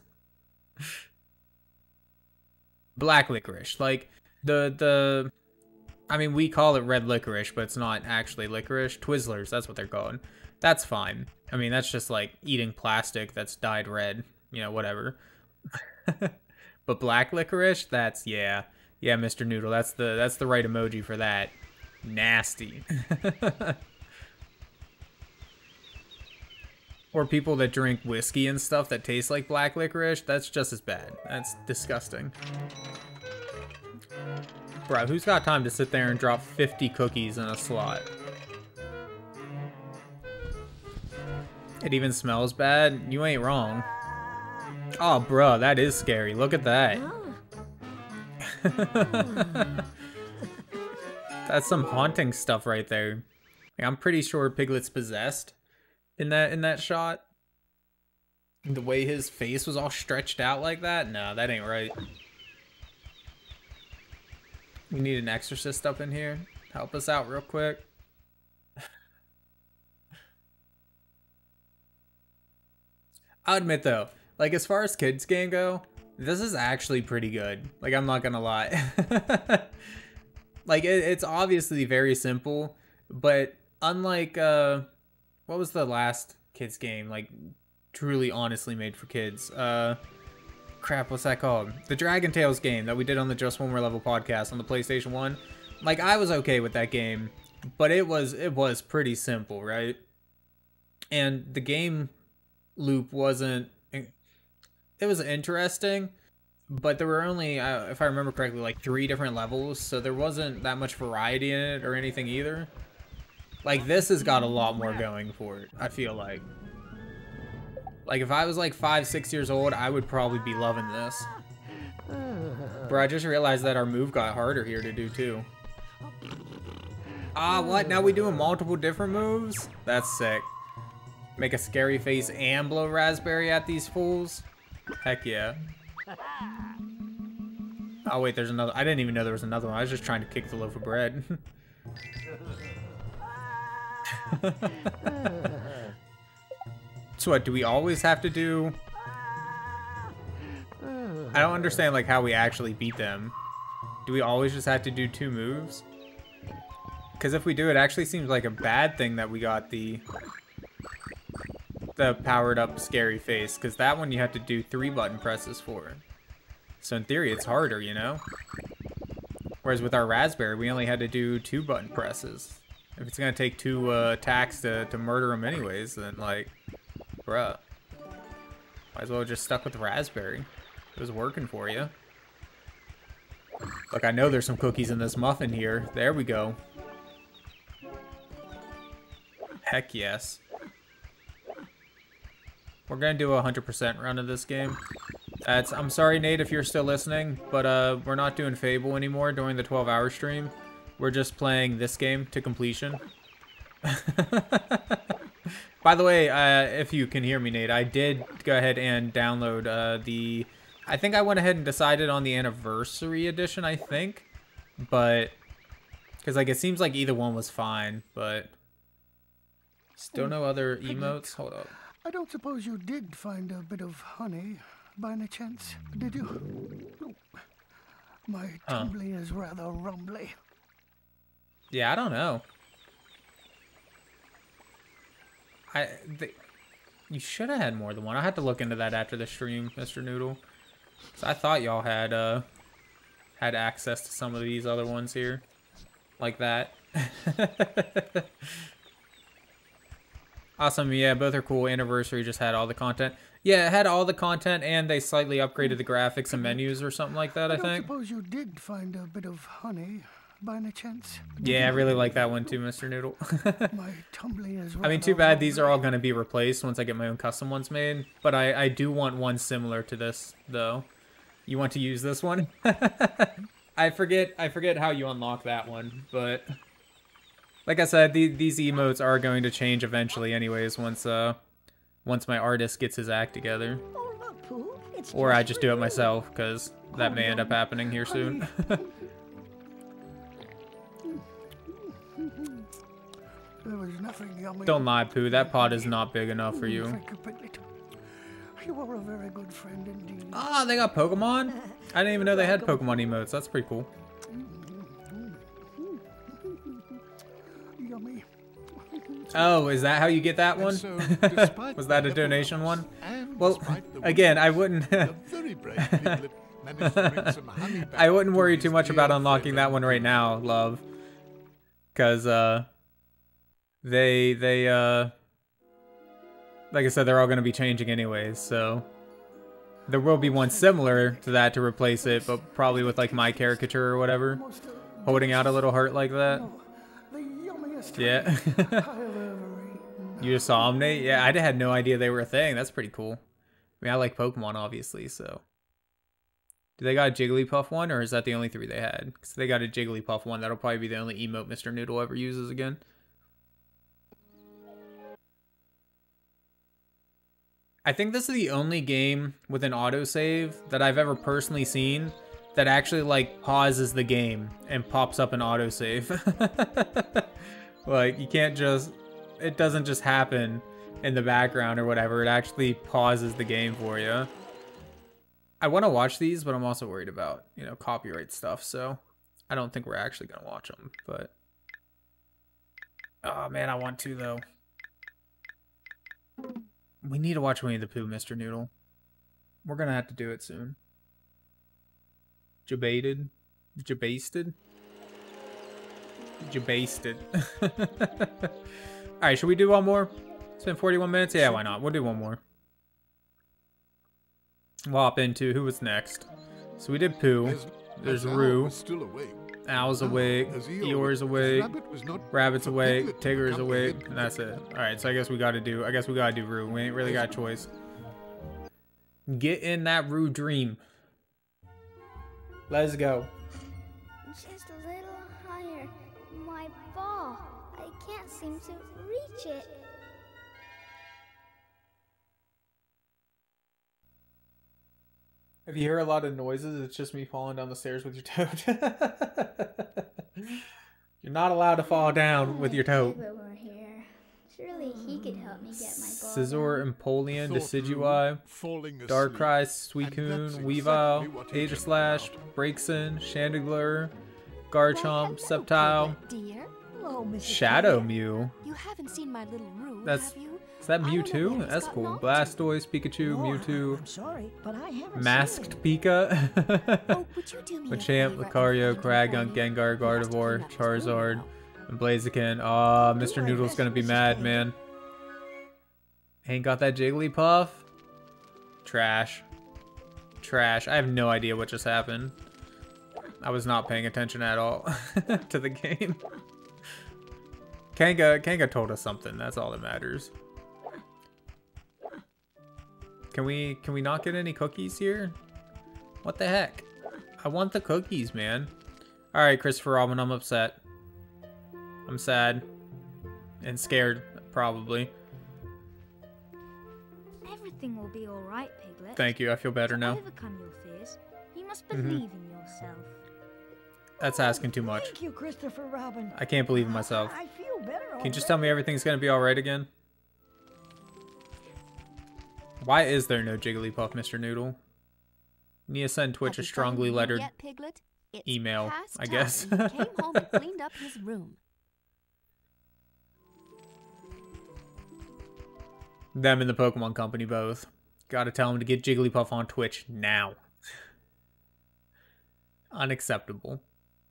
Black licorice, like the the I mean, we call it red licorice, but it's not actually licorice. Twizzlers, that's what they're called. That's fine. I mean, that's just like eating plastic that's dyed red, you know, whatever. But black licorice, that's yeah. Yeah, Mister Noodle, that's the that's the right emoji for that. Nasty. Or people that drink whiskey and stuff that taste like black licorice, that's just as bad. That's disgusting. Bro, who's got time to sit there and drop fifty cookies in a slot? It even smells bad? You ain't wrong. Oh, bro, that is scary. Look at that. That's some haunting stuff right there. Like, I'm pretty sure Piglet's possessed. In that in that shot, the way his face was all stretched out like that, no, that ain't right. We need an exorcist up in here. Help us out real quick. I'll admit though, like as far as kids game go, this is actually pretty good. Like I'm not gonna lie. Like it, it's obviously very simple, but unlike uh. What was the last kids game, like, truly honestly made for kids? Uh, crap, what's that called? The Dragon Tales game that we did on the Just One More Level podcast on the PlayStation one. Like, I was okay with that game, but it was, it was pretty simple, right? And the game loop wasn't, it was interesting, but there were only, uh, if I remember correctly, like three different levels, so there wasn't that much variety in it or anything either. Like, this has got a lot more going for it, I feel like. Like, if I was, like, five, six years old, I would probably be loving this. Bro, I just realized that our move got harder here to do, too. Ah, what? Now we doing multiple different moves? That's sick. Make a scary face and blow raspberry at these fools? Heck yeah. Oh, wait, there's another. I didn't even know there was another one. I was just trying to kick the loaf of bread. So what, do we always have to do... I don't understand like how we actually beat them. Do we always just have to do two moves? Because if we do, it actually seems like a bad thing that we got the... the powered up scary face. Because that one you have to do three button presses for. So in theory it's harder, you know? Whereas with our raspberry, we only had to do two button presses. If it's gonna take two uh, attacks to, to murder him anyways, then like, bruh. Might as well have just stuck with the raspberry. It was working for you. Look, I know there's some cookies in this muffin here. There we go. Heck yes. We're gonna do a one hundred percent run of this game. That's, I'm sorry, Nate, if you're still listening, but uh, we're not doing Fable anymore during the twelve hour stream. We're just playing this game to completion. By the way, uh, if you can hear me, Nate, I did go ahead and download uh, the... I think I went ahead and decided on the anniversary edition, I think. But... Because, like, it seems like either one was fine, but... Still no other emotes? Hold up. I don't suppose you did find a bit of honey, by any chance, did you? My tumbling huh. is rather rumbly. Yeah, I don't know. I the, you should have had more than one. I had to look into that after the stream, Mister Noodle. So I thought y'all had uh had access to some of these other ones here, like that. Awesome, yeah, both are cool. Anniversary just had all the content. Yeah, it had all the content, and they slightly upgraded the graphics and menus or something like that, I, I think. I suppose you did find a bit of honey, by any chance? Yeah, I really like that one too, Mister Noodle. My tumbling is I mean, too bad these are all going to be replaced once I get my own custom ones made. But I, I do want one similar to this, though. You want to use this one? I forget I forget how you unlock that one, but... Like I said, the, these emotes are going to change eventually anyways once uh once my artist gets his act together. Oh, look, Pooh. It's or I just do it myself, because that may end up happening here soon. There was nothing yum me. Don't lie, Pooh. That pod is not big enough for you. Thank you, Piglet. You are a very good friend indeed. Ah, they got Pokemon? I didn't even know they had Pokemon emotes. That's pretty cool. Yummy. Oh, is that how you get that one? So, despite Was that a the donation efforts one? and Well, despite the again, I weakness, wouldn't... the very brave Piglet managed to bring some honey back I wouldn't to worry his too much about dear unlocking friend that one right Piglet. now, love. Because, uh... They, they, uh... like I said, they're all going to be changing anyways, so... There will be one similar to that to replace it, but probably with, like, my caricature or whatever. Holding out a little heart like that. The yummiest Yeah. I've ever eaten. You just saw them, Nate? Yeah, I had no idea they were a thing. That's pretty cool. I mean, I like Pokemon, obviously, so... Do they got a Jigglypuff one, or is that the only three they had? Because they got a Jigglypuff one. That'll probably be the only emote Mister Noodle ever uses again. I think this is the only game with an autosave that I've ever personally seen that actually, like, pauses the game and pops up an autosave. Like, you can't just... It doesn't just happen in the background or whatever. It actually pauses the game for you. I want to watch these, but I'm also worried about, you know, copyright stuff, so I don't think we're actually going to watch them, but... Oh, man, I want to, though. We need to watch Winnie the Pooh, Mister Noodle. We're going to have to do it soon. Jabaited? Jabasted? Jabasted. Alright, should we do one more? It's been forty-one minutes? Yeah, why not? We'll do one more. We'll hop into who was next. So we did Pooh. As- There's as Al Roo. was still awake, Owl's Al, awake. as Eeyore Eeyore's was- awake. Rabbit was not Rabbit's for awake. Piglet to Tigger's become awake. the And that's it. Alright, so I guess we gotta do I guess we gotta do Roo. We ain't really got a choice. Get in that Roo dream. Let's go. Just a little higher. My ball. I can't seem to reach it. If you hear a lot of noises, it's just me falling down the stairs with your toad. You're not allowed to fall down with your toad. Piglet were here. Surely he could help me get my ball. Scizor, down. Empoleon, Thought Decidueye, Roo falling asleep. Darkrai, And Suicune, that's Weavile, exactly what he Aegislash, Braixen, Chandelure, Garchomp, Sceptile, Dear. Hello, Missus Shadow Piglet. Mew. You haven't seen my little Roo, That's- have you? Is that I don't know Mewtwo? where he's That's gotten cool. off to. Blastoise, Pikachu, No, Mewtwo, I'm sorry, but I haven't Masked seen it. Pika, Oh, would you do me a Machamp, favor and Lucario, find him Cragunk, for me? Gengar, He has to clean Gardevoir, up his room Charizard, now. and Blaziken. Aw, Mister Do my Noodle's best, gonna be Missus mad, Pig. man. Ain't got that Jigglypuff? Trash. Trash. I have no idea what just happened. I was not paying attention at all to the game. Kanga, Kanga told us something. That's all that matters. Can we, can we not get any cookies here? What the heck? I want the cookies, man. All right, Christopher Robin, I'm upset. I'm sad. And scared, probably. Everything will be all right, Piglet. Thank you, I feel better to now. overcome your fears, you must Mhm. believe in yourself. That's asking too much. Thank you, Christopher Robin. I can't believe in myself. I feel better. Can you just tell me everything's gonna be alright again? Why is there no Jigglypuff, Mister Noodle? Need to send Twitch a Have you strongly found Roo lettered yet, Piglet? It's email, past I time guess. He came home and cleaned up his room. Them and the Pokemon Company both. Gotta tell him to get Jigglypuff on Twitch now. Unacceptable.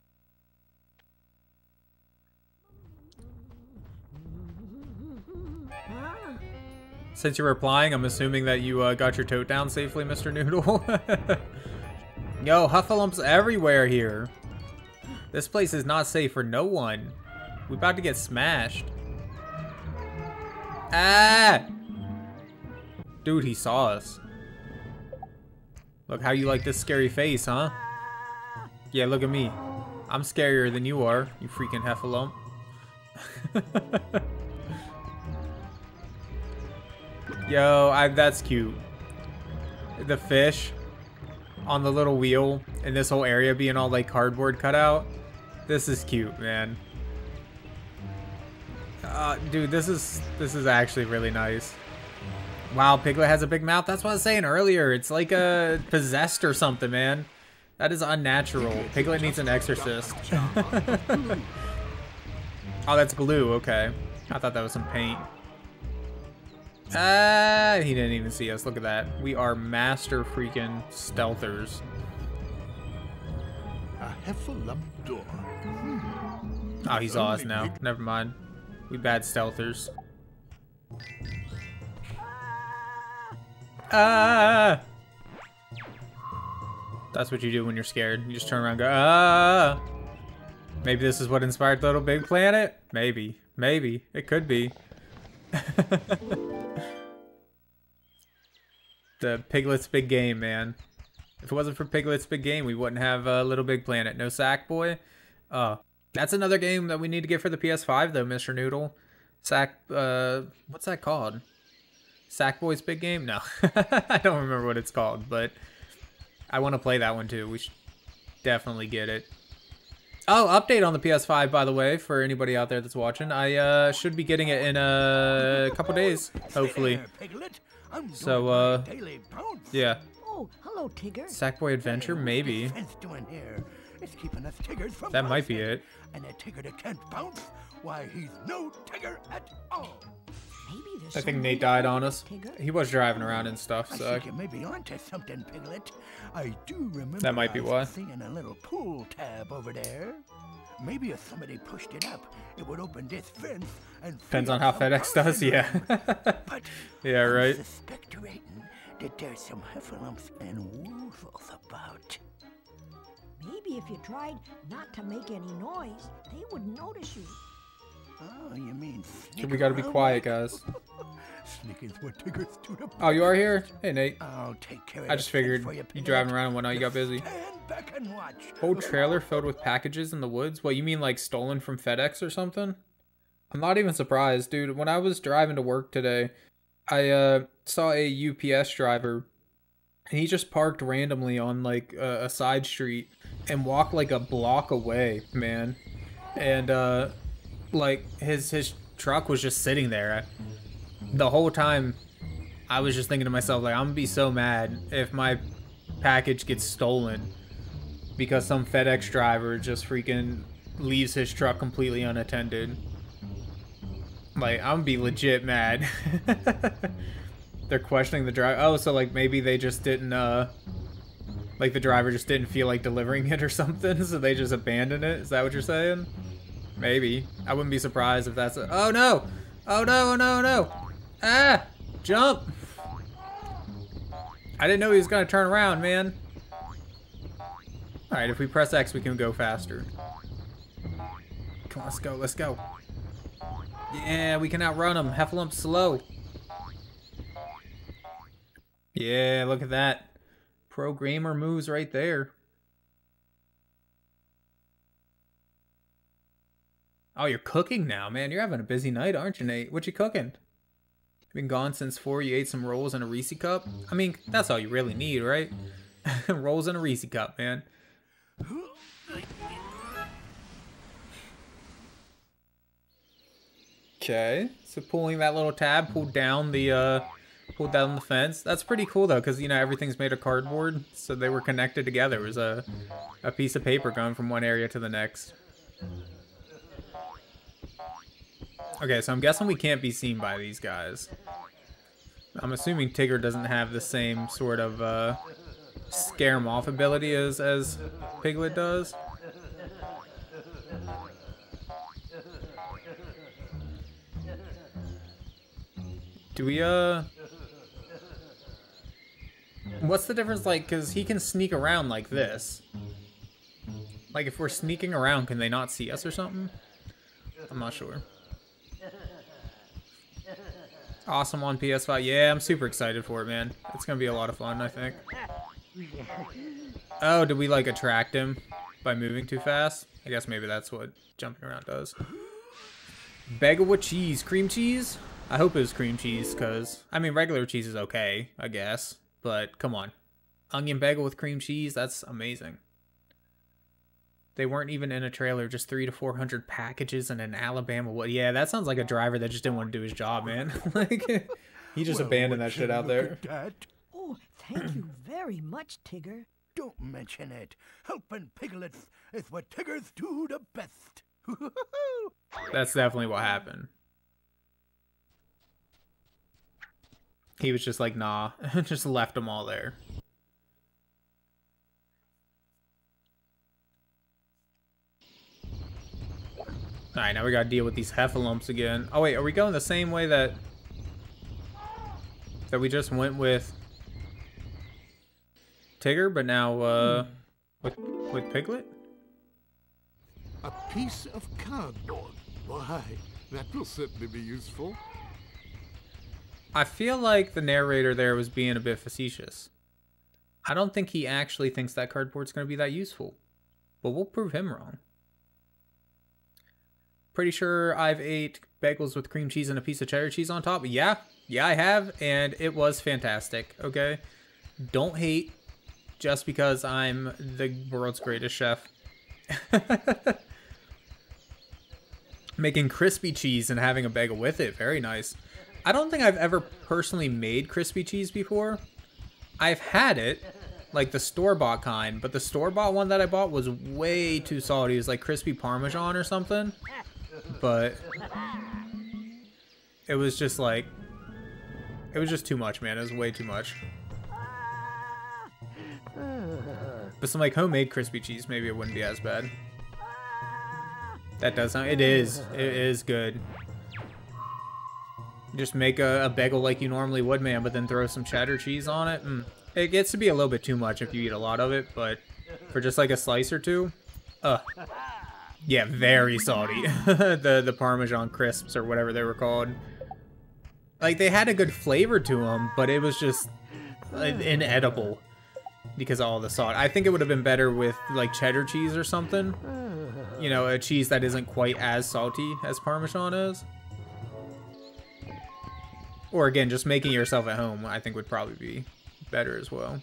Since you're replying, I'm assuming that you uh, got your tote down safely, Mister Noodle. Yo, Huffalumps everywhere here. This place is not safe for no one. We about to get smashed. Ah! Dude, he saw us. Look how you like this scary face, huh? Yeah, look at me. I'm scarier than you are, you freaking Heffalump. Yo, I, that's cute. The fish on the little wheel and this whole area being all like cardboard cutout. This is cute, man. Uh, dude, this is this is actually really nice. Wow, Piglet has a big mouth. That's what I was saying earlier. It's like a possessed or something, man. That is unnatural. Piglet needs an exorcist. Oh, that's glue. Okay. I thought that was some paint. Ah, uh, he didn't even see us. Look at that. We are master freaking stealthers. A heffalump door. Oh, he saw us now. Never mind. We bad stealthers. Ah! That's what you do when you're scared. You just turn around and go, ah! Maybe this is what inspired Little Big Planet? Maybe. Maybe. It could be. The Piglet's Big Game, man. If it wasn't for Piglet's Big Game, we wouldn't have uh, Little Big Planet. No Sackboy. Uh, that's another game that we need to get for the P S five, though, Mister Noodle. Sack, uh, what's that called? Sackboy's Big Game? No. I don't remember what it's called, but I want to play that one, too. We should definitely get it. Oh, update on the P S five, by the way, for anybody out there that's watching. I uh, should be getting it in a couple days, hopefully. So, uh, yeah. Oh, hello, Tigger. Sackboy Adventure, maybe. It's keeping us Tiggers from That might be it. And a Tigger that can't bounce, why, he's no Tigger at all. Maybe there's I think some Nate way died to on help us. Tigger. He was driving around and stuff, I so think you may be onto something, Piglet. I do remember That might be I why. was seeing a little pool tab over there. Maybe if somebody pushed it up, it would open this fence and depends free on how up some FedEx does, person yeah. But Yeah, I'm right. suspectorating that there's some heffalumps and woofles about. Maybe if you tried not to make any noise, they wouldn't notice you. Oh, you mean So we gotta be sneak quiet, around? guys. Sneaking's what Tiggers do to Oh, you are here? Hey, Nate. I'll take care of I just this thing figured for you Piglet. driving around and whatnot, you got Just busy. Stand back and watch. Whole trailer filled with packages in the woods? What, you mean like stolen from FedEx or something? I'm not even surprised, dude. When I was driving to work today, I uh, saw a U P S driver, and he just parked randomly on like a, a side street and walked like a block away, man. And uh, like his his truck was just sitting there. The whole time, I was just thinking to myself, like, I'm gonna be so mad if my package gets stolen because some FedEx driver just freaking leaves his truck completely unattended. Like, I'm gonna be legit mad. They're questioning the driver. Oh, so like maybe they just didn't, uh, like the driver just didn't feel like delivering it or something, so they just abandoned it. Is that what you're saying? Maybe. I wouldn't be surprised if that's a- Oh no! Oh no, oh no, oh no! Ah! Jump! I didn't know he was gonna turn around, man. Alright, if we press X, we can go faster. Come on, let's go, let's go. Yeah, we can outrun him. Heffalump slow. Yeah, look at that. Programmer moves right there. Oh, you're cooking now, man. You're having a busy night, aren't you, Nate? What you cooking? Been gone since four. You ate some rolls and a Reese cup? I mean, that's all you really need, right? Rolls and a Reese cup, man. Okay, so pulling that little tab, pulled down the, uh, pulled down the fence. That's pretty cool, though, because, you know, everything's made of cardboard, so they were connected together. It was a, a piece of paper going from one area to the next. Okay, so I'm guessing we can't be seen by these guys. I'm assuming Tigger doesn't have the same sort of, uh, scare 'em off ability as, as Piglet does. Do we, uh... What's the difference, like, because he can sneak around like this. Like, if we're sneaking around, can they not see us or something? I'm not sure. Awesome on P S five. Yeah, I'm super excited for it, man. It's gonna be a lot of fun, I think. Oh, did we, like, attract him by moving too fast? I guess maybe that's what jumping around does. Bagel with cheese. Cream cheese? I hope it was cream cheese, because, I mean, regular cheese is okay, I guess. But, come on. Onion bagel with cream cheese? That's amazing. They weren't even in a trailer, just three to four hundred packages in an Alabama. What? Yeah, that sounds like a driver that just didn't want to do his job, man. Like, he just Well, abandoned would that shit you out look there. at that? Oh, thank you very much, Tigger. Don't mention it. Helping piglets is what Tiggers do the best. That's definitely what happened. He was just like, nah, just left them all there. Alright, now we gotta deal with these heffalumps again. Oh wait, are we going the same way that that we just went with Tigger, but now uh with with Piglet? A piece of cardboard. Why, that will certainly be useful. I feel like the narrator there was being a bit facetious. I don't think he actually thinks that cardboard's going to be that useful. But we'll prove him wrong. Pretty sure I've ate bagels with cream cheese and a piece of cheddar cheese on top. Yeah, yeah I have, and it was fantastic, okay? Don't hate just because I'm the world's greatest chef. Making crispy cheese and having a bagel with it, very nice. I don't think I've ever personally made crispy cheese before. I've had it, like the store-bought kind, but the store-bought one that I bought was way too salty. It was like crispy Parmesan or something. But it was just like, it was just too much, man. It was way too much. But some like homemade crispy cheese, maybe it wouldn't be as bad. That does sound, it is, it is good. Just make a, a bagel like you normally would, man, but then throw some cheddar cheese on it. Mm. It gets to be a little bit too much if you eat a lot of it, but for just like a slice or two, uh, yeah, very salty. the the Parmesan crisps or whatever they were called. Like, they had a good flavor to them, but it was just uh, inedible because of all the salt. I think it would have been better with like cheddar cheese or something. You know, a cheese that isn't quite as salty as Parmesan is. Or again, just making it yourself at home, I think would probably be better as well.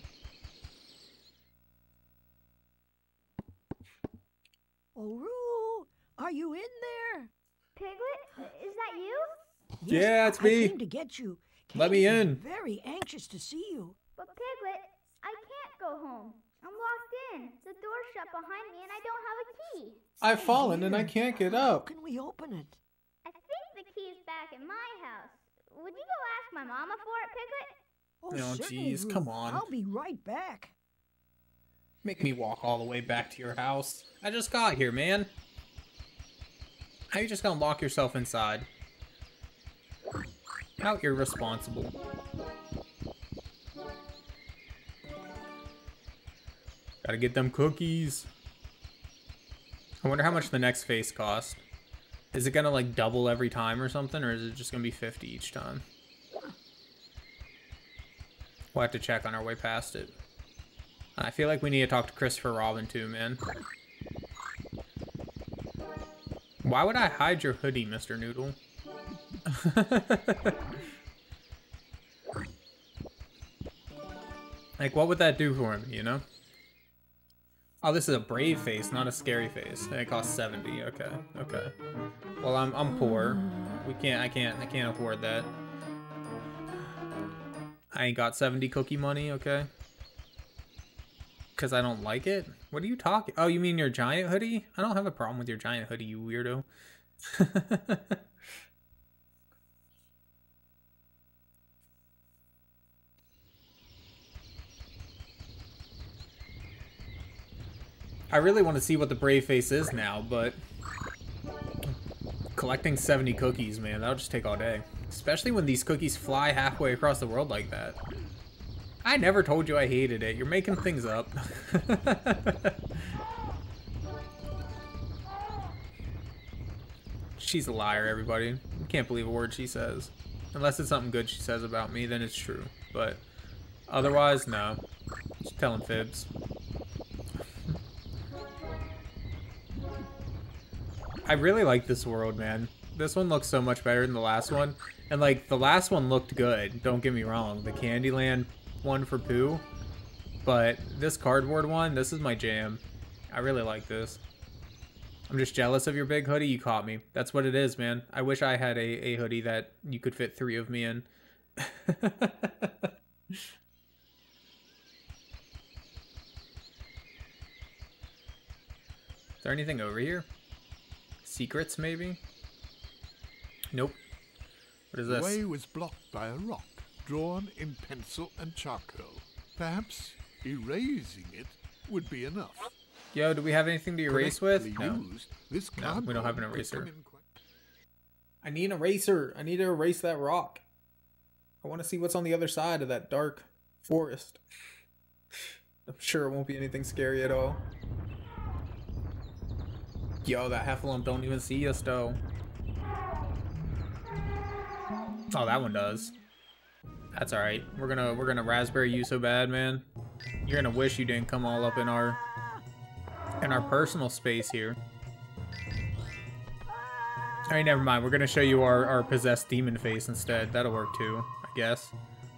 Oh, are you in there? Piglet, is that you? Yes, Yeah, it's I me. came to get you. Let me Candy is in. Very anxious to see you. But Piglet, I can't go home. I'm locked in. The door's shut behind me and I don't have a key. I've fallen and I can't get How up. can we open it? I think the key's back in my house. Would you go ask my mama for it, Piglet? Oh, certainly, jeez, Ruth. come on. I'll be right back. Make me walk all the way back to your house. I just got here, man. How you just gonna lock yourself inside? How irresponsible. Gotta get them cookies. I wonder how much the next face costs. Is it gonna like double every time or something, or is it just gonna be fifty each time? We'll have to check on our way past it. I feel like we need to talk to Christopher Robin too, man. Why would I hide your hoodie, Mister Noodle? Like, what would that do for him, you know? Oh, this is a brave face, not a scary face. And it costs seventy. Okay, okay. Well, I'm I'm poor. We can't. I can't. I can't afford that. I ain't got seventy cookie money. Okay. Because I don't like it. What are you talking? Oh, you mean your giant hoodie? I don't have a problem with your giant hoodie, you weirdo. I really want to see what the brave face is now, but collecting seventy cookies, man, that'll just take all day. Especially when these cookies fly halfway across the world like that. I never told you I hated it. You're making things up. She's a liar, everybody. You can't believe a word she says. Unless it's something good she says about me, then it's true. But otherwise, no. She's telling fibs. I really like this world, man. This one looks so much better than the last one. And, like, the last one looked good. Don't get me wrong. The Candyland one for Pooh. But this cardboard one, this is my jam. I really like this. I'm just jealous of your big hoodie. You caught me. That's what it is, man. I wish I had a, a hoodie that you could fit three of me in. Is there anything over here? Secrets, maybe? Nope. What is The this? way was blocked by a rock, drawn in pencil and charcoal. Perhaps erasing it would be enough. Yo, do we have anything to erase with? Correctly No. used, this No, we don't have an cardboard could eraser. come in quite- I need an eraser. I need to erase that rock. I want to see what's on the other side of that dark forest. I'm sure it won't be anything scary at all. Yo, that heffalump don't even see us though. Oh, that one does. That's all right. We're gonna we're gonna raspberry you so bad, man. You're gonna wish you didn't come all up in our in our personal space here. All right, never mind. We're gonna show you our our possessed demon face instead. That'll work too, I guess.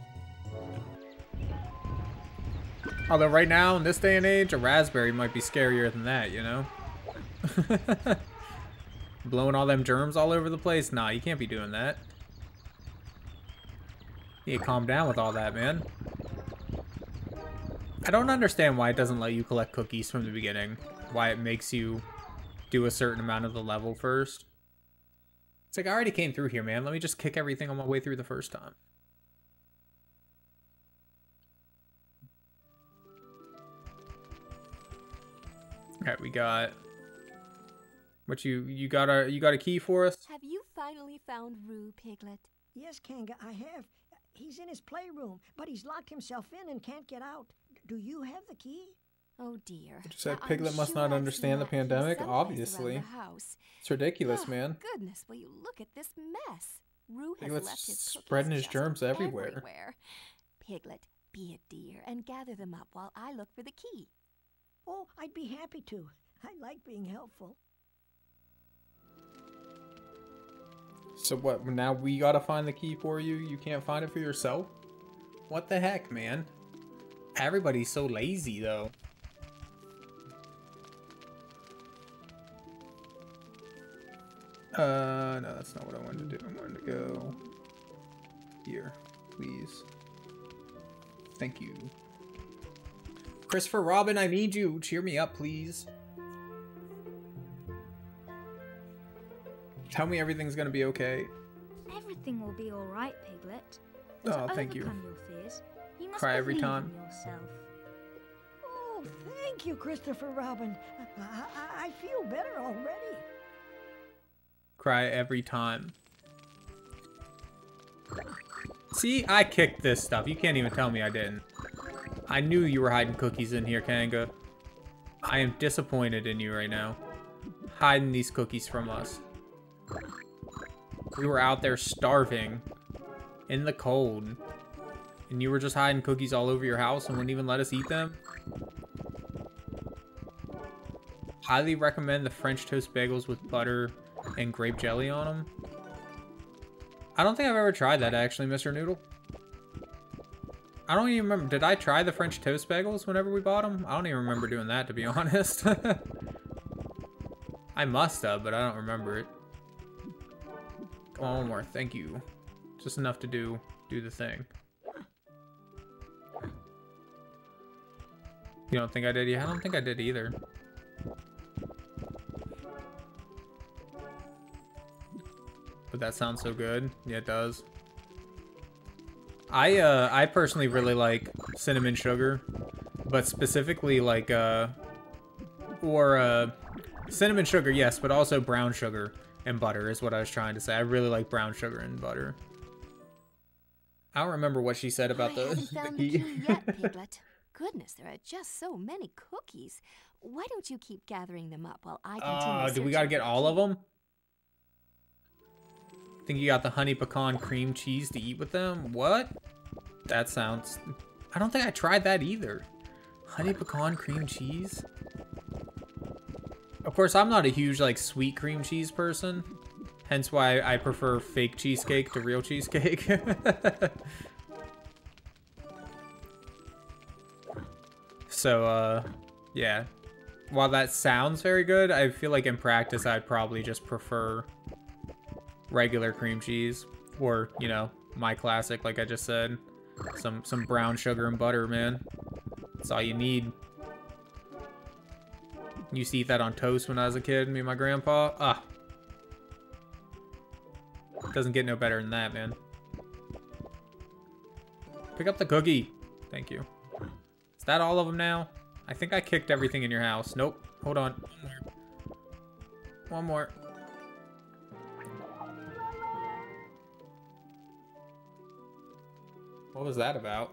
Although right now, in this day and age, a raspberry might be scarier than that, you know? Blowing all them germs all over the place? Nah, you can't be doing that. You need to calm down with all that, man. I don't understand why it doesn't let you collect cookies from the beginning. Why it makes you do a certain amount of the level first. It's like, I already came through here, man. Let me just kick everything on my way through the first time. Alright, we got... What you you got a you got a key for us? Have you finally found Rue, Piglet? Yes, Kanga, I have. He's in his playroom, but he's locked himself in and can't get out. Do you have the key? Oh dear. Did you say Now, I'm Piglet must sure not I've understand the seen that key pandemic? someplace Obviously. around the house. It's ridiculous, Oh, man. Goodness, will you look at this mess? Rue has Piglet's left his cookies spreading his just germs everywhere. everywhere. Piglet, be a dear and gather them up while I look for the key. Oh, I'd be happy to. I like being helpful. So what, now we gotta find the key for you? You can't find it for yourself? What the heck, man? Everybody's so lazy, though. Uh, no, that's not what I wanted to do. I wanted to go here, please. Thank you. Christopher Robin, I need you. Cheer me up, please. Tell me everything's gonna be okay. Everything will be all right, Piglet. Oh, to thank you. overcome your fears, you must Cry every believe time. in yourself. Oh, thank you, Christopher Robin. I, I, I feel better already. Cry every time. See, I kicked this stuff. You can't even tell me I didn't. I knew you were hiding cookies in here, Kanga. I am disappointed in you right now. Hiding these cookies from us. We were out there starving in the cold, and you were just hiding cookies all over your house and wouldn't even let us eat them. Highly recommend the French toast bagels with butter and grape jelly on them. I don't think I've ever tried that, actually, Mister Noodle. I don't even remember. Did I try the French toast bagels whenever we bought them? I don't even remember doing that, to be honest. I must have, but I don't remember it. Come on, one more. Thank you. Just enough to do do the thing. You don't think I did? Yeah, I don't think I did either. But that sounds so good. Yeah, it does. I uh I personally really like cinnamon sugar, but specifically like uh or uh cinnamon sugar, yes, but also brown sugar and butter is what I was trying to say. I really like brown sugar and butter. I don't remember what she said about I the, haven't the found key. the key yet, Piglet. Goodness, there are just so many cookies. Why don't you keep gathering them up while I continue Uh, do we searching gotta for get the all key? of them? Think you got the honey pecan cream cheese to eat with them? What? That sounds... I don't think I tried that either. Honey pecan cream cheese? Of course, I'm not a huge, like, sweet cream cheese person. Hence why I prefer fake cheesecake to real cheesecake. So, uh, yeah. while that sounds very good, I feel like in practice I'd probably just prefer regular cream cheese. Or, you know, my classic, like I just said. Some, some brown sugar and butter, man. That's all you need. Used to eat that on toast when I was a kid, me and my grandpa. Ah. Doesn't get no better than that, man. Pick up the cookie. Thank you. Is that all of them now? I think I kicked everything in your house. Nope. Hold on. One more. What was that about?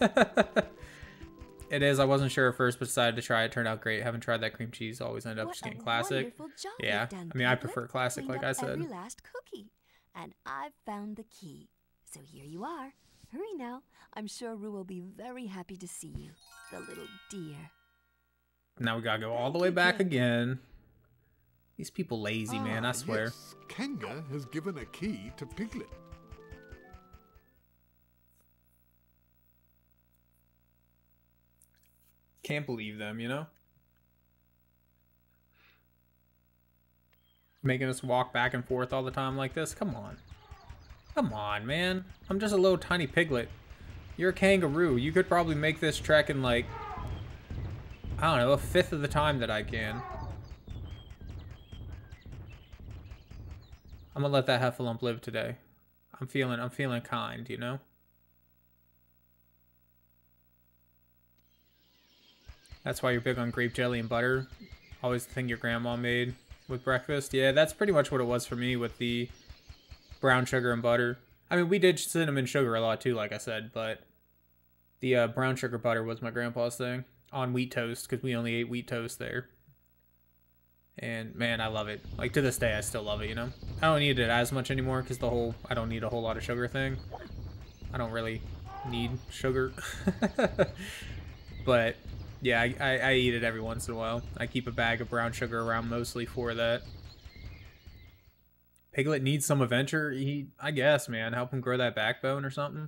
It is. I wasn't sure at first, but decided to try it. Turned out great. Haven't tried that cream cheese. Always end up What just getting a classic. wonderful job Yeah. you've done, I mean, I Piglet. prefer classic, Cleaned like I up said. every last cookie. And I've found the key. So here you are. Hurry now. I'm sure Rue will be very happy to see you, the little dear. Now we gotta go all the way back again. These people lazy, Ah, man, I swear. Yes, Kanga has given a key to Piglet. Can't believe them, you know? Making us walk back and forth all the time like this? Come on. Come on, man. I'm just a little tiny piglet. You're a kangaroo. You could probably make this trek in like, I don't know, a fifth of the time that I can. I'm gonna let that heffalump live today. I'm feeling, I'm feeling kind, you know? That's why you're big on grape jelly and butter. Always the thing your grandma made with breakfast. Yeah, that's pretty much what it was for me with the brown sugar and butter. I mean, we did cinnamon sugar a lot too, like I said, but the uh, brown sugar butter was my grandpa's thing on wheat toast because we only ate wheat toast there. And man, I love it. Like to this day, I still love it, you know? I don't need it as much anymore because the whole, I don't need a whole lot of sugar thing. I don't really need sugar. But yeah, I, I, I eat it every once in a while. I keep a bag of brown sugar around mostly for that. Piglet needs some adventure. He, I guess, man. Help him grow that backbone or something.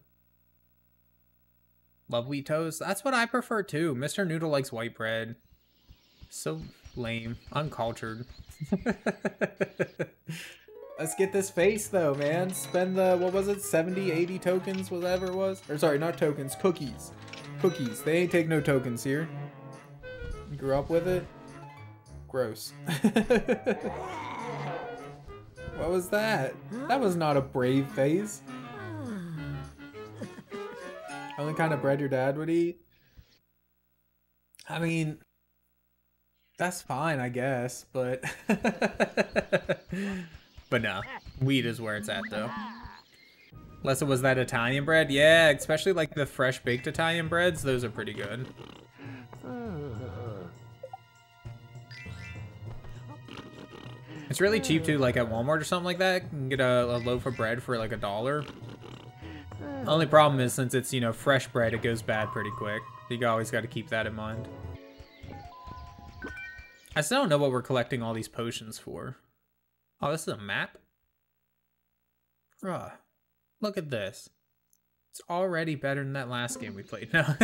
Love wheat toast. That's what I prefer too. Mister Noodle likes white bread. So lame. Uncultured. Let's get this face though, man. Spend the, what was it, seventy, eighty tokens, whatever it was? Or sorry, not tokens, cookies. Cookies. They ain't take no tokens here. You grew up with it? Gross. What was that? That was not a brave face. Only kind of bread your dad would eat? I mean, that's fine, I guess, but... But no, wheat is where it's at, though. Unless it was that Italian bread. Yeah, especially like the fresh baked Italian breads. Those are pretty good. It's really cheap too, like at Walmart or something like that. You can get a, a loaf of bread for like a dollar. Only problem is since it's, you know, fresh bread, it goes bad pretty quick. You always got to keep that in mind. I still don't know what we're collecting all these potions for. Oh, this is a map? Bruh. Look at this. It's already better than that last game we played. No.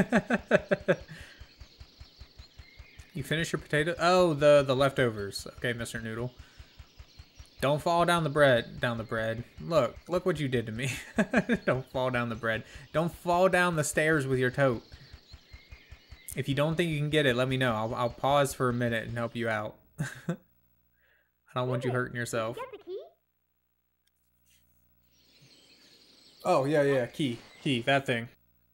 You finished your potato? Oh, the, the leftovers. Okay, Mister Noodle. Don't fall down the bread. Down the bread. Look. Look what you did to me. Don't fall down the bread. Don't fall down the stairs with your tote. If you don't think you can get it, let me know. I'll, I'll pause for a minute and help you out. I don't want you hurting yourself. Get the key? Oh, yeah, yeah, key. Key, that thing.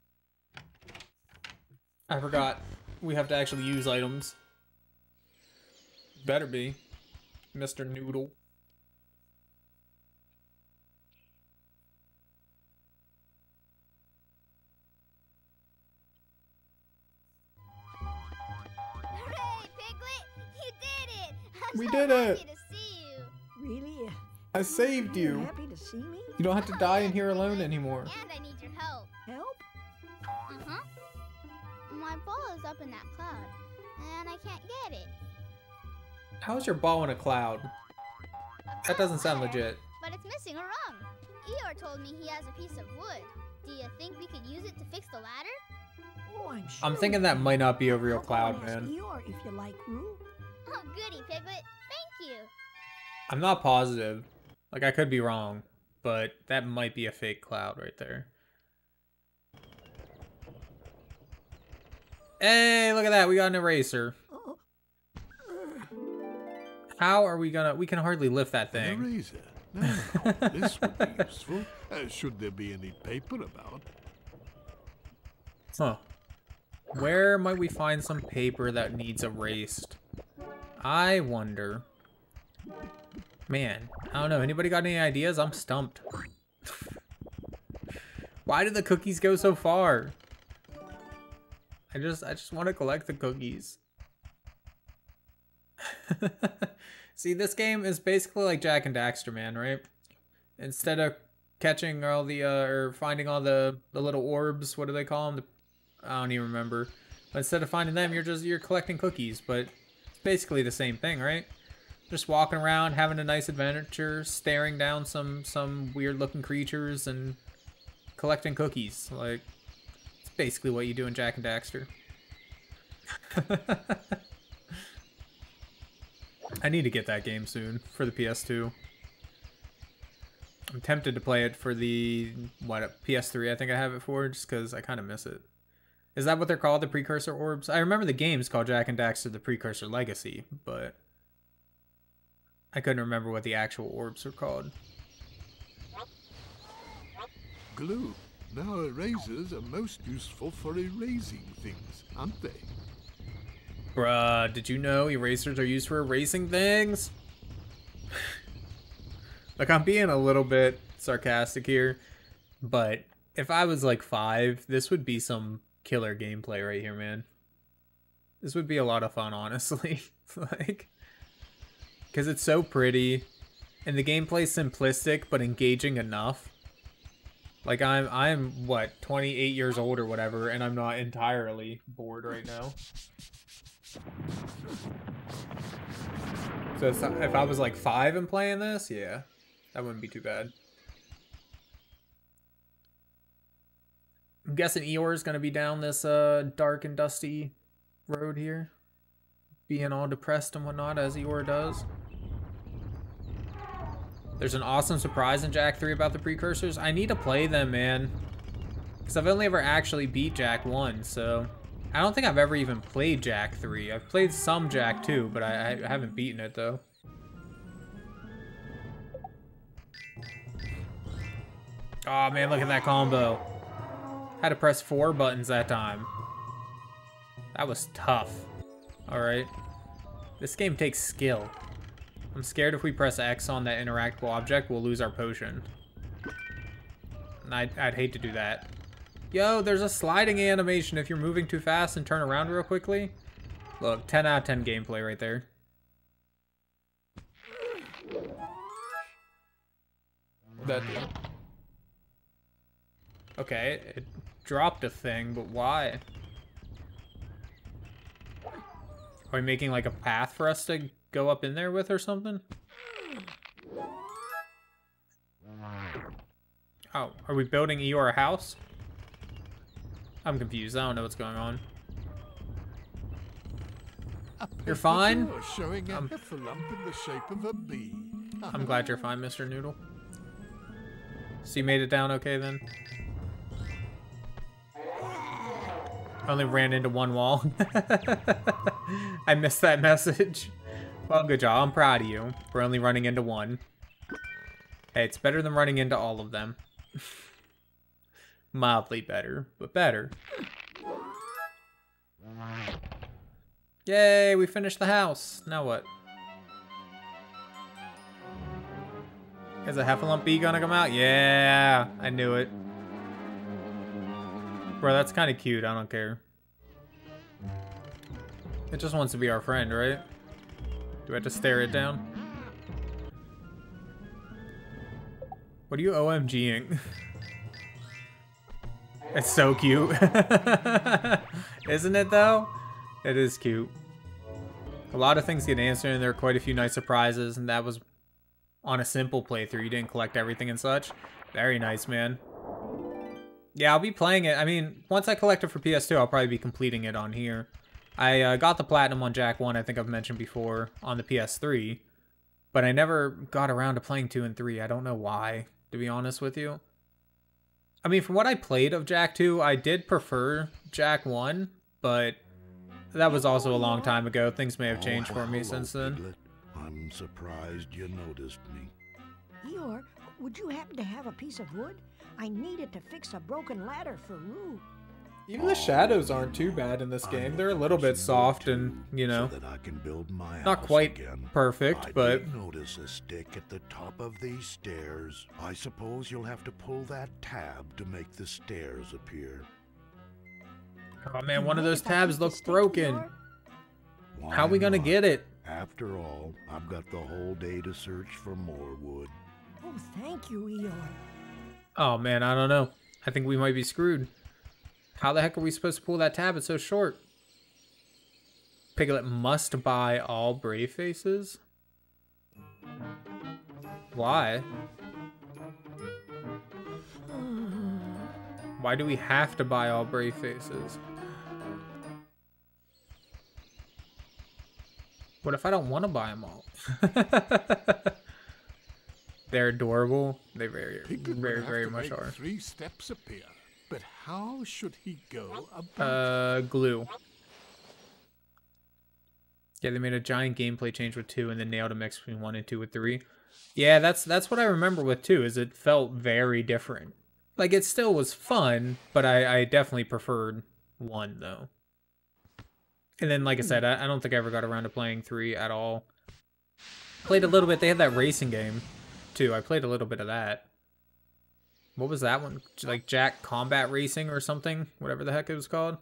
I forgot. We have to actually use items. Better be. Mister Noodle. Hooray, Piglet! You did it! I'm We so did happy it. to see you. Really? I saved You're you. happy to see me? You don't have to die in here alone anymore. And I need your help. Help? Uh-huh. My ball is up in that cloud, and I can't get it. How's your ball in a cloud? That doesn't sound legit. But it's missing a rung. Eeyore told me he has a piece of wood. Do you think we could use it to fix the ladder? Oh, I'm sure. I'm thinking that might not be a real I'll go cloud, and ask man. Eeyore if you like, Roo. Oh, goody, Piglet. Thank you. I'm not positive. Like, I could be wrong, but that might be a fake cloud right there. Hey, look at that. We got an eraser. How are we gonna... We can hardly lift that thing. An eraser? Now, this would be useful. Uh, should there be any paper about? Huh. Where might we find some paper that needs erased? I wonder. Man, I don't know. Anybody got any ideas? I'm stumped. Why did the cookies go so far? I just, I just want to collect the cookies. See, this game is basically like Jak and Daxter, man, right? Instead of catching all the, uh, or finding all the, the little orbs, what do they call them? The, I don't even remember. But instead of finding them, you're just, you're collecting cookies, but it's basically the same thing, right? Just walking around, having a nice adventure, staring down some, some weird-looking creatures, and collecting cookies. Like, it's basically what you do in Jak and Daxter. I need to get that game soon for the P S two. I'm tempted to play it for the, what, P S three I think I have it for, just because I kind of miss it. Is that what they're called, the Precursor Orbs? I remember the game's called Jak and Daxter the Precursor Legacy, but I couldn't remember what the actual orbs were called. Glue. Now erasers are most useful for erasing things, aren't they? Bruh, did you know erasers are used for erasing things? Like, I'm being a little bit sarcastic here, but if I was like five, this would be some killer gameplay right here, man. This would be a lot of fun, honestly. Like, because it's so pretty, and the gameplay's simplistic but engaging enough. Like, I'm, I'm what, twenty-eight years old or whatever, and I'm not entirely bored right now. So if I was like five and playing this, yeah, that wouldn't be too bad. I'm guessing Eeyore is going to be down this uh, dark and dusty road here, being all depressed and whatnot, as Eeyore does. There's an awesome surprise in Jak three about the precursors. I need to play them, man, because I've only ever actually beat Jak one, so I don't think I've ever even played Jak three. I've played some Jak two, but I, I haven't beaten it, though. Oh, man, look at that combo. Had to press four buttons that time. That was tough. Alright. This game takes skill. I'm scared if we press X on that interactable object, we'll lose our potion. And I'd, I'd hate to do that. Yo, there's a sliding animation if you're moving too fast and turn around real quickly. Look, ten out of ten gameplay right there. That... Okay, it dropped a thing, but why? Are we making like a path for us to go up in there with or something? Oh, are we building Eeyore a house? I'm confused. I don't know what's going on. You're fine? Showing a Um, heffalump in the shape of a bee. I'm glad you're fine, Mister Noodle. So you made it down okay then? I only ran into one wall. I missed that message. Well, good job. I'm proud of you for only running into one. Hey, it's better than running into all of them. Mildly better, but better. Yay, we finished the house. Now what? Is a Heffalump bee gonna come out? Yeah, I knew it. Bro, that's kind of cute. I don't care. It just wants to be our friend, right? Do I have to stare it down? What are you OMGing? It's so cute. Isn't it, though? It is cute. A lot of things get answered, and there are quite a few nice surprises, and that was on a simple playthrough. You didn't collect everything and such. Very nice, man. Yeah, I'll be playing it. I mean, once I collect it for P S two, I'll probably be completing it on here. I uh, got the Platinum on Jack one, I think I've mentioned before, on the P S three. But I never got around to playing two and three. I don't know why, to be honest with you. I mean, from what I played of Jack two, I did prefer Jack one, but that was also a long time ago. Things may have changed oh, for me hello, since then. Piglet. I'm surprised you noticed me. Eeyore, would you happen to have a piece of wood? I need it to fix a broken ladder for Roo. Even the shadows aren't too bad in this game. They're a little bit soft and, you know, so that I can build my not house quite again. perfect, I but... did notice a stick at the top of these stairs. I suppose you'll have to pull that tab to make the stairs appear. Oh man, one of those tabs looks broken. Why How are we gonna not? get it? After all, I've got the whole day to search for more wood. Oh, thank you, Eeyore. Oh man, I don't know. I think we might be screwed. How the heck are we supposed to pull that tab? It's so short. Piglet must buy all brave faces? Why? Why do we have to buy all brave faces? What if I don't want to buy them all? They're adorable. They very, Piglet very, would have very to much make are. Three steps appear, but how should he go about? Uh, glue. Yeah, they made a giant gameplay change with two, and then nailed a mix between one and two with three. Yeah, that's that's what I remember with two. Is it felt very different. Like it still was fun, but I I definitely preferred one though. And then, like I said, I, I don't think I ever got around to playing three at all. Played a little bit. They had that racing game, too. I played a little bit of that. What was that one? Like Jack Combat Racing or something? Whatever the heck it was called.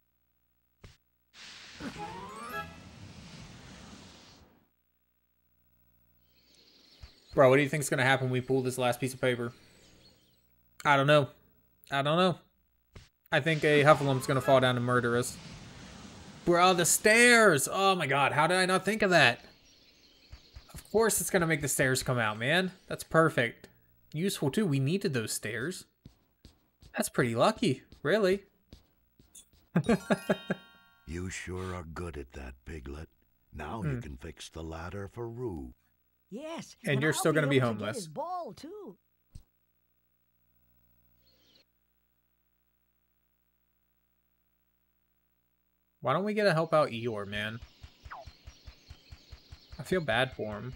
Bro, what do you think's gonna happen when we pull this last piece of paper? I don't know. I don't know. I think a Hufflepuff's gonna fall down and murder us. Bro, the stairs! Oh my god, how did I not think of that? Of course it's gonna make the stairs come out, man. That's perfect. Useful too, we needed those stairs. That's pretty lucky, really. You sure are good at that, Piglet. Now Hmm. you can fix the ladder for Roo. Yes, And you're I'll still gonna be able to get homeless. his ball too. Why don't we get to help out Eeyore, man? I feel bad for him.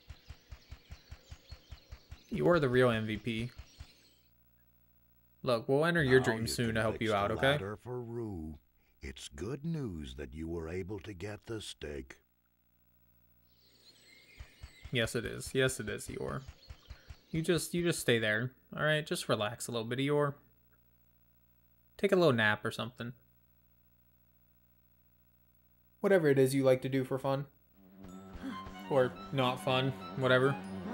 You're the real M V P. Look, we'll enter your Now dreams you soon can to help fix you the out, okay? ladder for Roo. It's good news that you were able to get the stick. Yes, it is. Yes, it is, Eeyore. You just, you just stay there. All right, just relax a little bit, Eeyore. Take a little nap or something. Whatever it is you like to do for fun. Or not fun, whatever.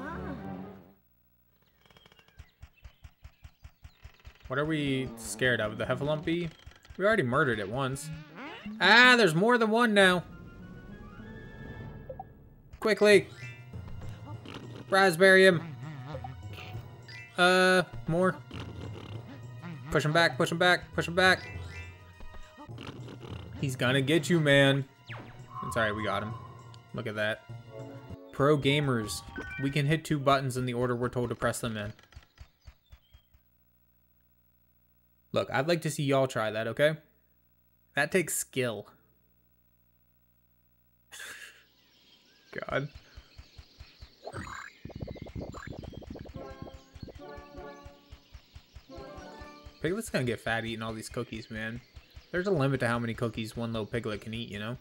What are we scared of? The Heffalump? We already murdered it once. Ah, there's more than one now. Quickly. Raspberry him. Uh, more. Push him back, push him back, push him back. He's gonna get you, man. It's alright, we got him. Look at that. Pro gamers. We can hit two buttons in the order we're told to press them in. Look, I'd like to see y'all try that, okay? That takes skill. God. Piglet's gonna get fat eating all these cookies, man. There's a limit to how many cookies one little piglet can eat, you know?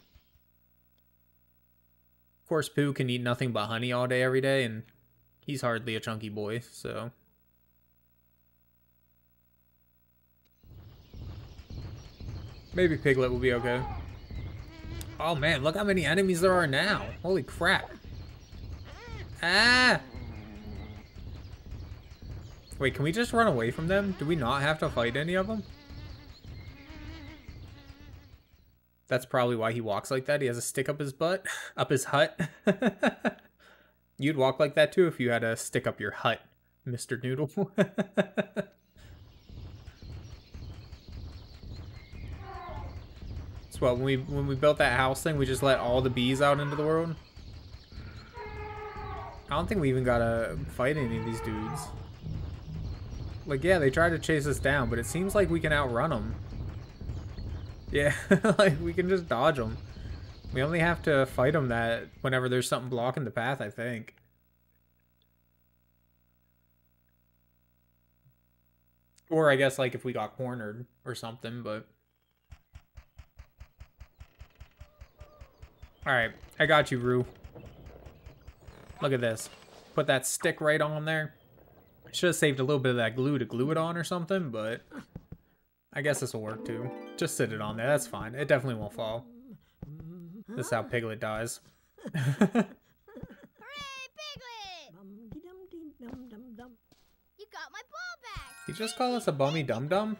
Of course, Pooh can eat nothing but honey all day, every day, and he's hardly a chunky boy, so... Maybe Piglet will be okay. Oh man, look how many enemies there are now. Holy crap. Ah! Wait, can we just run away from them? Do we not have to fight any of them? That's probably why he walks like that. He has a stick up his butt. Up his hut. You'd walk like that too if you had a stick up your hut, Mister Noodle. Well, when we when we built that house thing, we just let all the bees out into the world. I don't think we even gotta fight any of these dudes. Like, yeah, they tried to chase us down, but it seems like we can outrun them. Yeah, like, we can just dodge them. We only have to fight them that whenever there's something blocking the path, I think. Or I guess, like, if we got cornered or something, but... Alright, I got you, Rue. Look at this. Put that stick right on there. Should have saved a little bit of that glue to glue it on or something, but... I guess this will work, too. Just sit it on there, that's fine. It definitely won't fall. This is how Piglet dies. Hooray, Piglet! You got my ball back! You just call us a bummy dum-dum?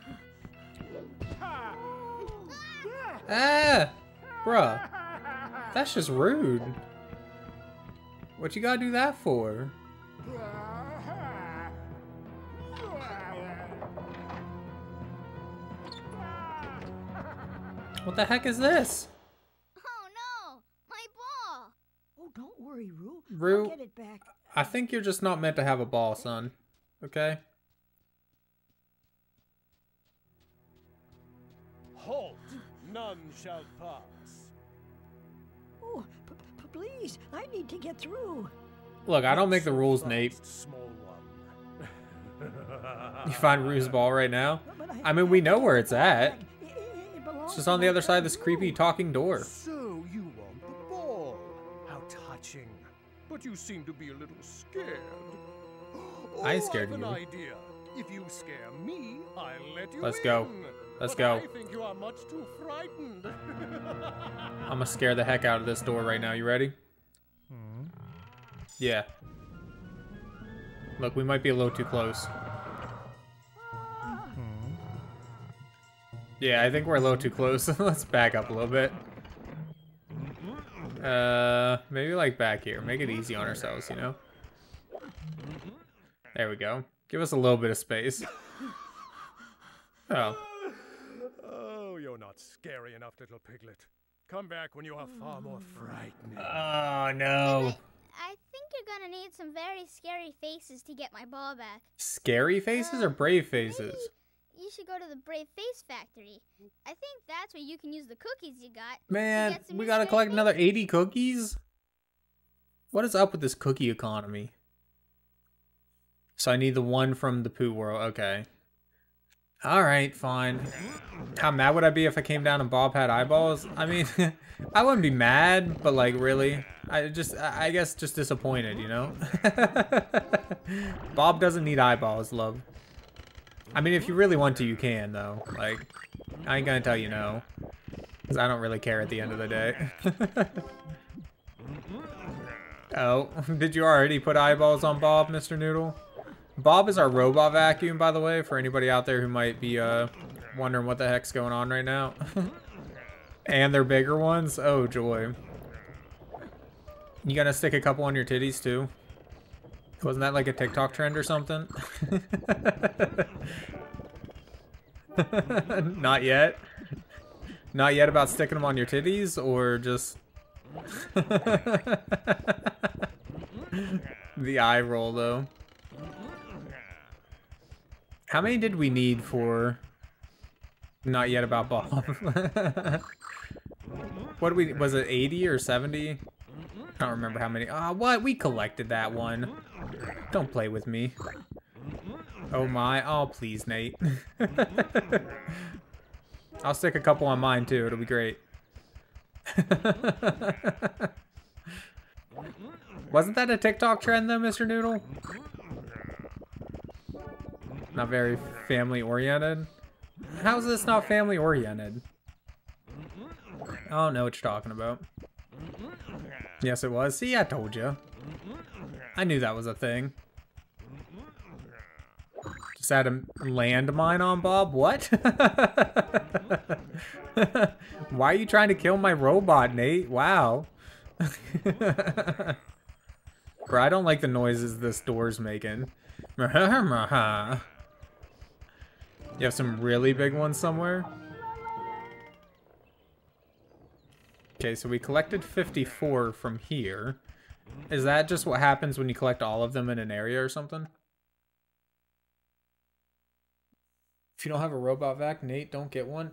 Ah! Bruh. That's just rude. What you gotta do that for? What the heck is this? Oh no! My ball! Oh, don't worry, Roo. Rue, I'll get it back. I think you're just not meant to have a ball, son. Okay? Halt! None shall pass. Oh, p p please, I need to get through. Look, I don't make the rules, Nate. Small one. You find Rue's ball right now? But I mean, we know where it's at. It, it, it belongs It's just on the other side of this creepy talking door. So you want the ball? How touching. But you seem to be a little scared. Oh, I ain't scared I've of an you. idea. If you scare me, I'll let you Let's in. go. Let's But go. I think you are much too frightened. I'm gonna scare the heck out of this door right now. You ready? Yeah. Look, we might be a little too close. Yeah, I think we're a little too close. Let's back up a little bit. Uh, maybe like back here. Make it easy on ourselves, you know? There we go. Give us a little bit of space. Oh. Oh, you're not scary enough, little Piglet. Come back when you are far more frightening. Oh, no. I think you're gonna need some very scary faces to get my ball back. Scary faces or brave faces? Maybe you should go to the Brave Face Factory. I think that's where you can use the cookies you got. to Man, get some we new gotta scary collect another faces. eighty cookies? What is up with this cookie economy? So I need the one from the Pooh World. Okay. Alright, fine. How mad would I be if I came down and Bob had eyeballs? I mean, I wouldn't be mad, but like, really? I just, I guess just disappointed, you know? Bob doesn't need eyeballs, love. I mean, if you really want to, you can, though. Like, I ain't gonna tell you no. Because I don't really care at the end of the day. Oh, did you already put eyeballs on Bob, Mister Noodle? Bob is our robot vacuum, by the way, for anybody out there who might be uh, wondering what the heck's going on right now. And they're bigger ones? Oh, joy. You gonna stick a couple on your titties, too? Wasn't that like a TikTok trend or something? Not yet? Not yet about sticking them on your titties, or just... The eye roll, though. How many did we need for not yet about Bob? What did we, was it eighty or seventy? I don't remember how many. Ah, oh, what? We collected that one. Don't play with me. Oh my. Oh, please, Nate. I'll stick a couple on mine, too. It'll be great. Wasn't that a TikTok trend, though, Mister Noodle? Not very family-oriented? How is this not family-oriented? I don't know what you're talking about. Yes, it was. See, I told you. I knew that was a thing. Just had a landmine on Bob? What? Why are you trying to kill my robot, Nate? Wow. Bro, I don't like the noises this door's making. You have some really big ones somewhere? Okay, so we collected fifty-four from here. Is that just what happens when you collect all of them in an area or something? If you don't have a robot vac, Nate, don't get one.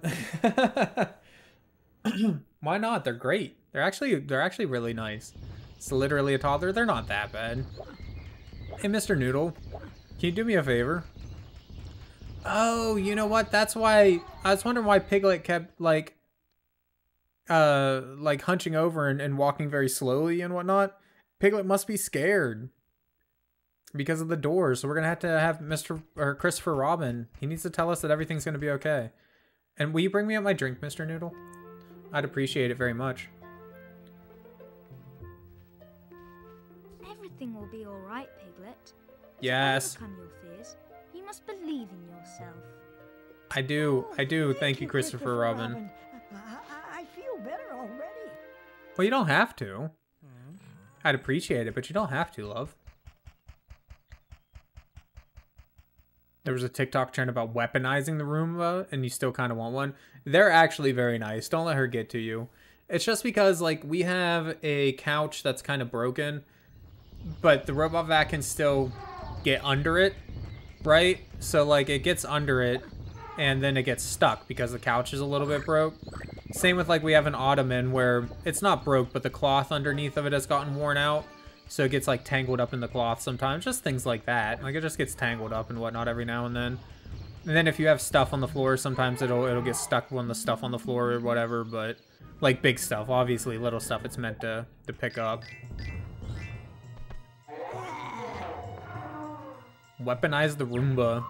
Why not? They're great. They're actually they're actually really nice. It's literally a toddler. They're not that bad. Hey, Mister Noodle, can you do me a favor? Oh, you know what? That's why I was wondering why Piglet kept like uh like hunching over and, and walking very slowly and whatnot. Piglet must be scared because of the doors. So we're gonna have to have Mister or Christopher Robin. He needs to tell us that everything's gonna be okay. And will you bring me up my drink, Mister Noodle? I'd appreciate it very much. Everything will be all right, Piglet. Yes. To overcome your fears, you must believe in yourself. I do. I do. Thank, Thank you, you, Christopher, Christopher Robin. Robin. I, I, I feel better already. Well, you don't have to. I'd appreciate it, but you don't have to, love. There was a TikTok trend about weaponizing the Roomba, and you still kind of want one. They're actually very nice. Don't let her get to you. It's just because, like, we have a couch that's kind of broken, but the robot vac can still get under it, right? So, like, it gets under it, and then it gets stuck because the couch is a little bit broke. Same with, like, we have an ottoman where it's not broke, but the cloth underneath of it has gotten worn out. So it gets, like, tangled up in the cloth sometimes. Just things like that. Like, it just gets tangled up and whatnot every now and then. And then if you have stuff on the floor, sometimes it'll it'll get stuck on the stuff on the floor or whatever. But, like, big stuff. Obviously, little stuff it's meant to, to pick up. Weaponize the Roomba.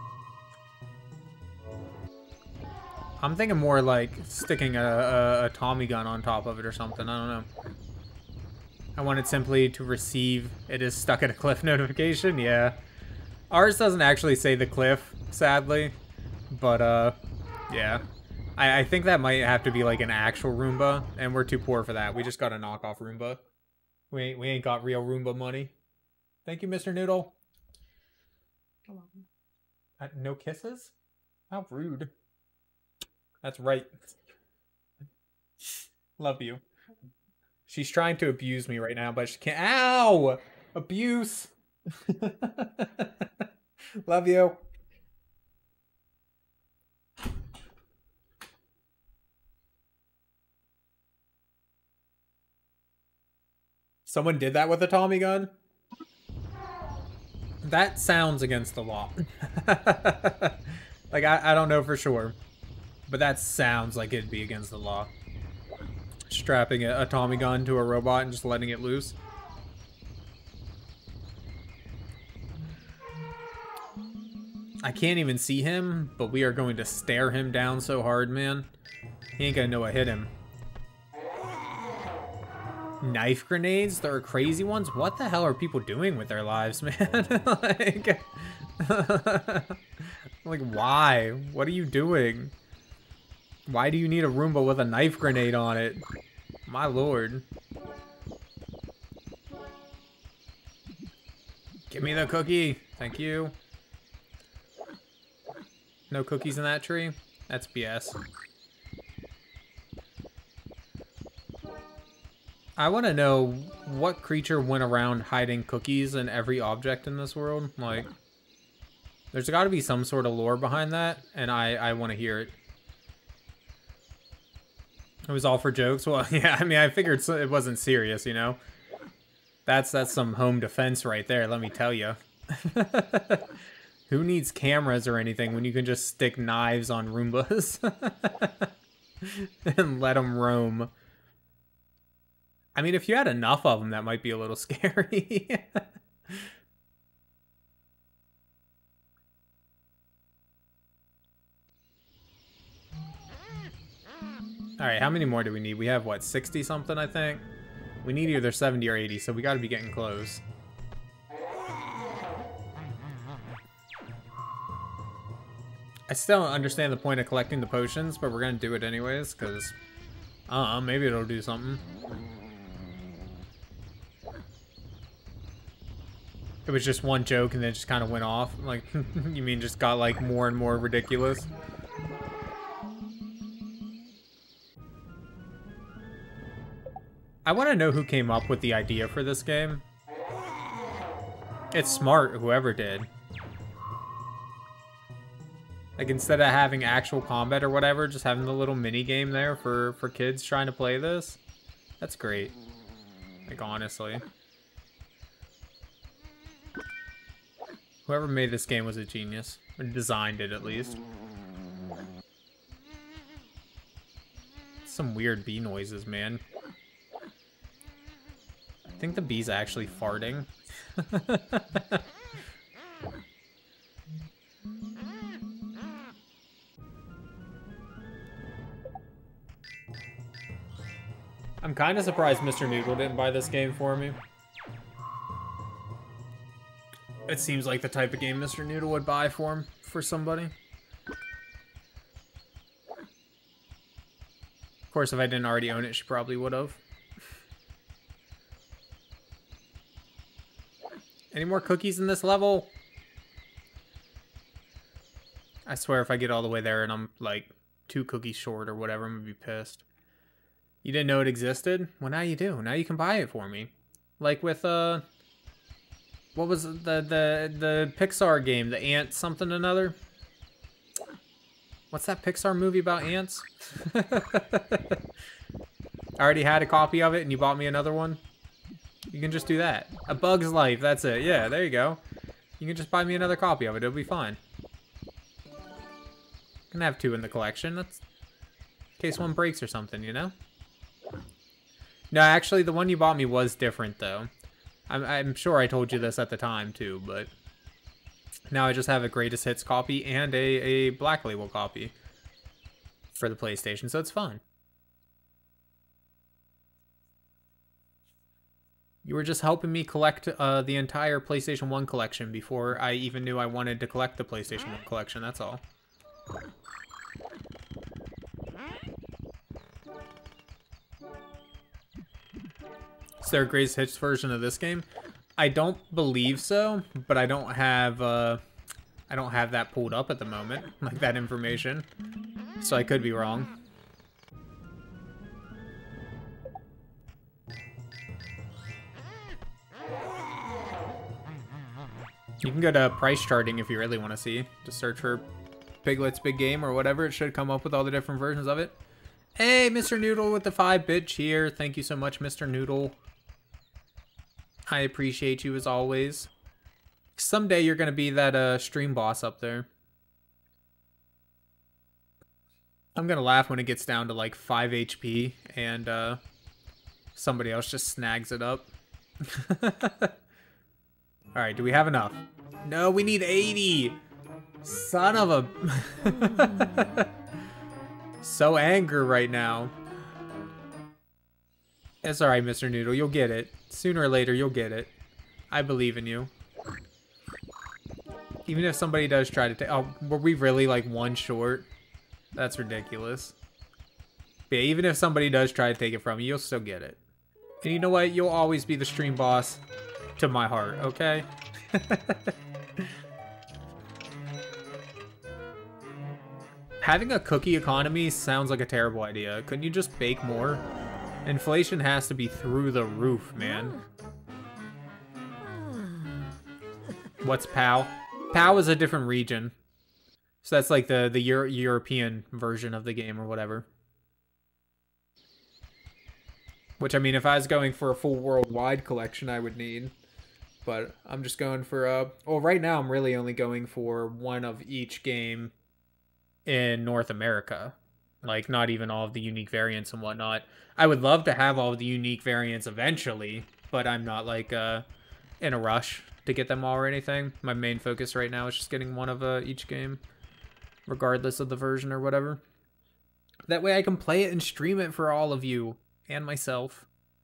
I'm thinking more like sticking a, a, a Tommy gun on top of it or something. I don't know. I want it simply to receive it is stuck at a cliff notification. Yeah. Ours doesn't actually say the cliff, sadly. But, uh, yeah. I, I think that might have to be like an actual Roomba, and we're too poor for that. We just got a knockoff Roomba. We ain't, we ain't got real Roomba money. Thank you, Mister Noodle. Uh, no kisses? How rude. That's right. Love you. She's trying to abuse me right now, but she can't. Ow! Abuse! Love you. Someone did that with a Tommy gun? That sounds against the law. Like, I, I don't know for sure. But that sounds like it'd be against the law. Strapping a, a Tommy gun to a robot and just letting it loose. I can't even see him, but we are going to stare him down so hard, man. He ain't gonna know what hit him. Knife grenades? There are crazy ones? What the hell are people doing with their lives, man? like, like, why? What are you doing? Why do you need a Roomba with a knife grenade on it? My lord. Give me the cookie. Thank you. No cookies in that tree? That's B S. I want to know what creature went around hiding cookies in every object in this world. Like, there's got to be some sort of lore behind that, and I, I want to hear it. It was all for jokes? Well, yeah, I mean, I figured it wasn't serious, you know? That's that's some home defense right there, let me tell you. Who needs cameras or anything when you can just stick knives on Roombas? And let them roam. I mean, if you had enough of them, that might be a little scary. Alright, how many more do we need? We have, what, sixty something, I think? We need either seventy or eighty, so we gotta be getting close. I still don't understand the point of collecting the potions, but we're gonna do it anyways, because, uh, maybe it'll do something. It was just one joke and then it just kind of went off. Like, you mean just got, like, more and more ridiculous? I want to know who came up with the idea for this game. It's smart, whoever did. Like, instead of having actual combat or whatever, just having the little mini game there for, for kids trying to play this. That's great. Like, honestly. Whoever made this game was a genius. Or designed it, at least. Some weird bee noises, man. I think the bee's actually farting. I'm kind of surprised Mister Noodle didn't buy this game for me. It seems like the type of game Mister Noodle would buy for him, for somebody. Of course, if I didn't already own it, she probably would have. Any more cookies in this level? I swear if I get all the way there and I'm like two cookies short or whatever, I'm gonna be pissed. You didn't know it existed? Well, now you do. Now you can buy it for me. Like with, uh... what was the, the, the Pixar game? The Ant something another? What's that Pixar movie about ants? I already had a copy of it and you bought me another one? You can just do that. A Bug's Life, that's it. Yeah, there you go. You can just buy me another copy of it. It'll be fine. Can have two in the collection. That's in case one breaks or something, you know? No, actually, the one you bought me was different, though. I'm, I'm sure I told you this at the time, too, but... now I just have a Greatest Hits copy and a, a Black Label copy for the PlayStation, so it's fun. You were just helping me collect uh, the entire PlayStation one collection before I even knew I wanted to collect the PlayStation one collection, that's all. Is there a Greatest Hits version of this game? I don't believe so, but I don't have uh, I don't have that pulled up at the moment, like that information. So I could be wrong. You can go to price charting if you really want to see. Just search for Piglet's Big Game or whatever. It should come up with all the different versions of it. Hey, Mister Noodle with the five bit cheer. Thank you so much, Mister Noodle. I appreciate you as always. Someday you're going to be that uh, stream boss up there. I'm going to laugh when it gets down to like five H P and uh, somebody else just snags it up. Alright, do we have enough? No, we need eighty! Son of a... So angry right now. It's alright, Mister Noodle. You'll get it. Sooner or later, you'll get it. I believe in you. Even if somebody does try to take... oh, were we really like one short? That's ridiculous. But yeah, even if somebody does try to take it from you, you'll still get it. And you know what? You'll always be the stream boss to my heart, okay? Having a cookie economy sounds like a terrible idea. Couldn't you just bake more? Inflation has to be through the roof, man. What's P O W? P O W is a different region. So that's like the, the Euro European version of the game or whatever. Which, I mean, if I was going for a full worldwide collection, I would need. But I'm just going for, uh... well, right now I'm really only going for one of each game in North America. Like, not even all of the unique variants and whatnot. I would love to have all of the unique variants eventually, but I'm not, like, uh, in a rush to get them all or anything. My main focus right now is just getting one of uh, each game, regardless of the version or whatever. That way I can play it and stream it for all of you and myself.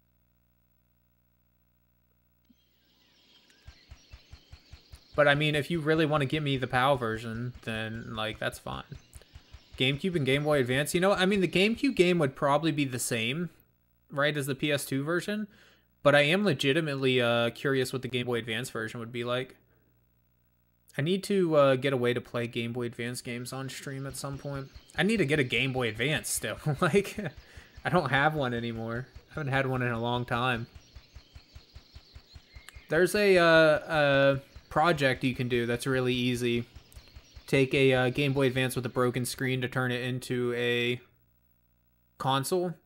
But, I mean, if you really want to give me the P O W version, then, like, that's fine. GameCube and Game Boy Advance, you know, I mean, the GameCube game would probably be the same, right, as the P S two version, but I am legitimately uh, curious what the Game Boy Advance version would be like. I need to uh, get a way to play Game Boy Advance games on stream at some point. I need to get a Game Boy Advance still, like, I don't have one anymore. Haven't had one in a long time. There's a, uh, a project you can do that's really easy. Take a uh, Game Boy Advance with a broken screen to turn it into a console.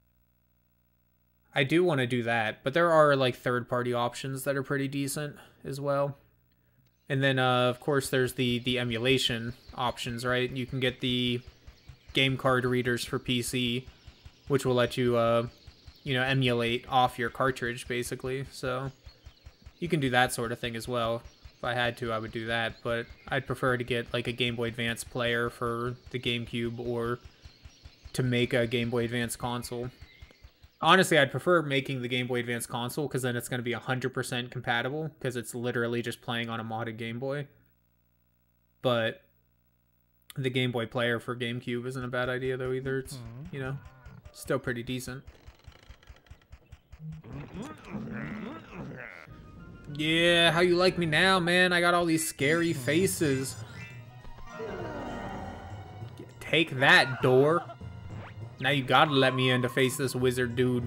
I do want to do that, but there are like third-party options that are pretty decent as well. And then, uh, of course, there's the, the emulation options, right? You can get the game card readers for P C, which will let you, uh, you know, emulate off your cartridge, basically. So you can do that sort of thing as well. If I had to, I would do that, but I'd prefer to get like a Game Boy Advance player for the GameCube or to make a Game Boy Advance console. Honestly, I'd prefer making the Game Boy Advance console because then it's going to be one hundred percent compatible because it's literally just playing on a modded Game Boy. But the Game Boy player for GameCube isn't a bad idea though either. It's, you know, still pretty decent. Yeah, how you like me now, man? I got all these scary faces. Take that, door. Now you gotta let me in to face this wizard dude.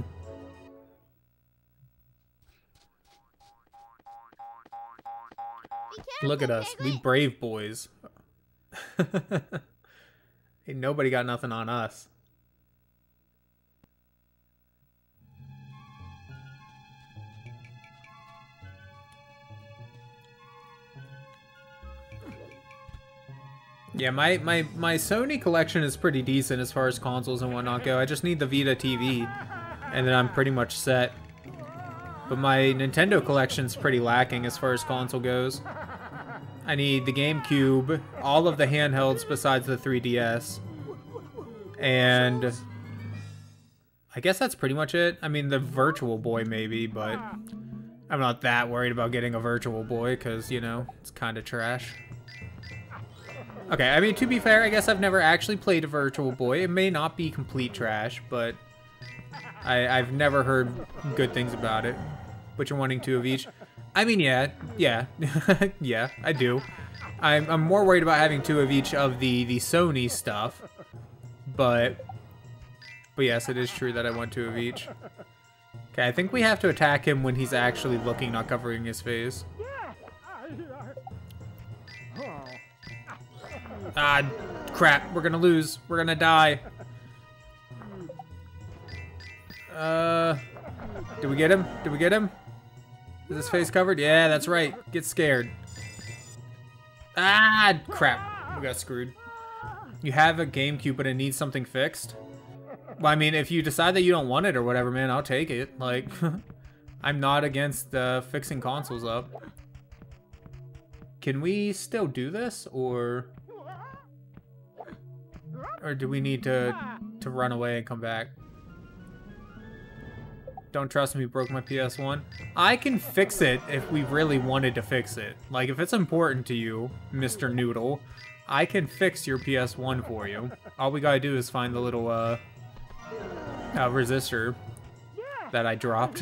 Look at us. We brave boys. Ain't nobody got nothing on us. Yeah, my, my, my Sony collection is pretty decent as far as consoles and whatnot go. I just need the Vita T V, and then I'm pretty much set. But my Nintendo collection's pretty lacking as far as console goes. I need the GameCube, all of the handhelds besides the three D S, and I guess that's pretty much it. I mean, the Virtual Boy maybe, but I'm not that worried about getting a Virtual Boy because, you know, it's kind of trash. Okay, I mean, to be fair, I guess I've never actually played a Virtual Boy. It may not be complete trash, but I, I've never heard good things about it. But you're wanting two of each. I mean, yeah, yeah, yeah, I do. I'm, I'm more worried about having two of each of the, the Sony stuff, but, but yes, it is true that I want two of each. Okay, I think we have to attack him when he's actually looking, not covering his face. Ah, crap, we're gonna lose. We're gonna die. Uh, did we get him? Did we get him? Is his face covered? Yeah, that's right. Get scared. Ah, crap. We got screwed. You have a GameCube, but it needs something fixed? Well, I mean, if you decide that you don't want it or whatever, man, I'll take it. Like, I'm not against uh, fixing consoles up. Can we still do this, or... Or do we need to, to run away and come back? Don't trust me, broke my P S one. I can fix it if we really wanted to fix it. Like, if it's important to you, Mister Noodle, I can fix your P S one for you. All we gotta do is find the little, uh, uh resistor that I dropped.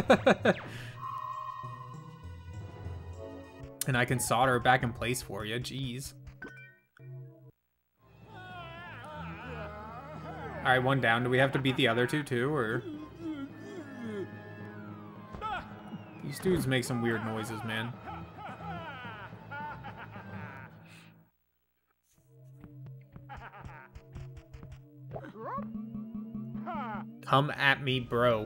And I can solder it back in place for you, jeez. Alright, one down. Do we have to beat the other two, too, or...? These dudes make some weird noises, man. Come at me, bro.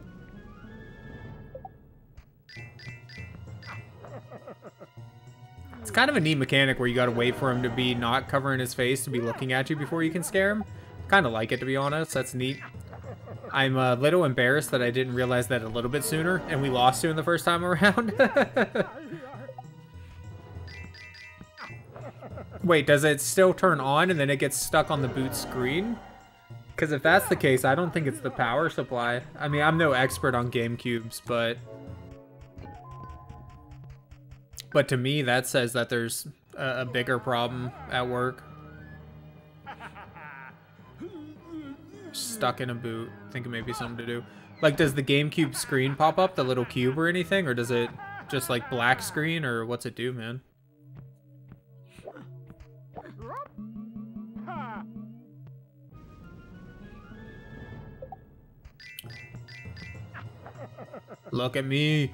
It's kind of a neat mechanic where you gotta wait for him to be not covering his face to be looking at you before you can scare him. Kind of like it, to be honest. That's neat. I'm a little embarrassed that I didn't realize that a little bit sooner, and we lost to him the first time around. Wait, does it still turn on and then it gets stuck on the boot screen? Because if that's the case, I don't think it's the power supply. I mean, I'm no expert on GameCubes, but... But to me, that says that there's a, a bigger problem at work. Stuck in a boot. I think it may be something to do. Like, does the GameCube screen pop up, the little cube or anything? Or does it just, like, black screen? Or what's it do, man? Look at me.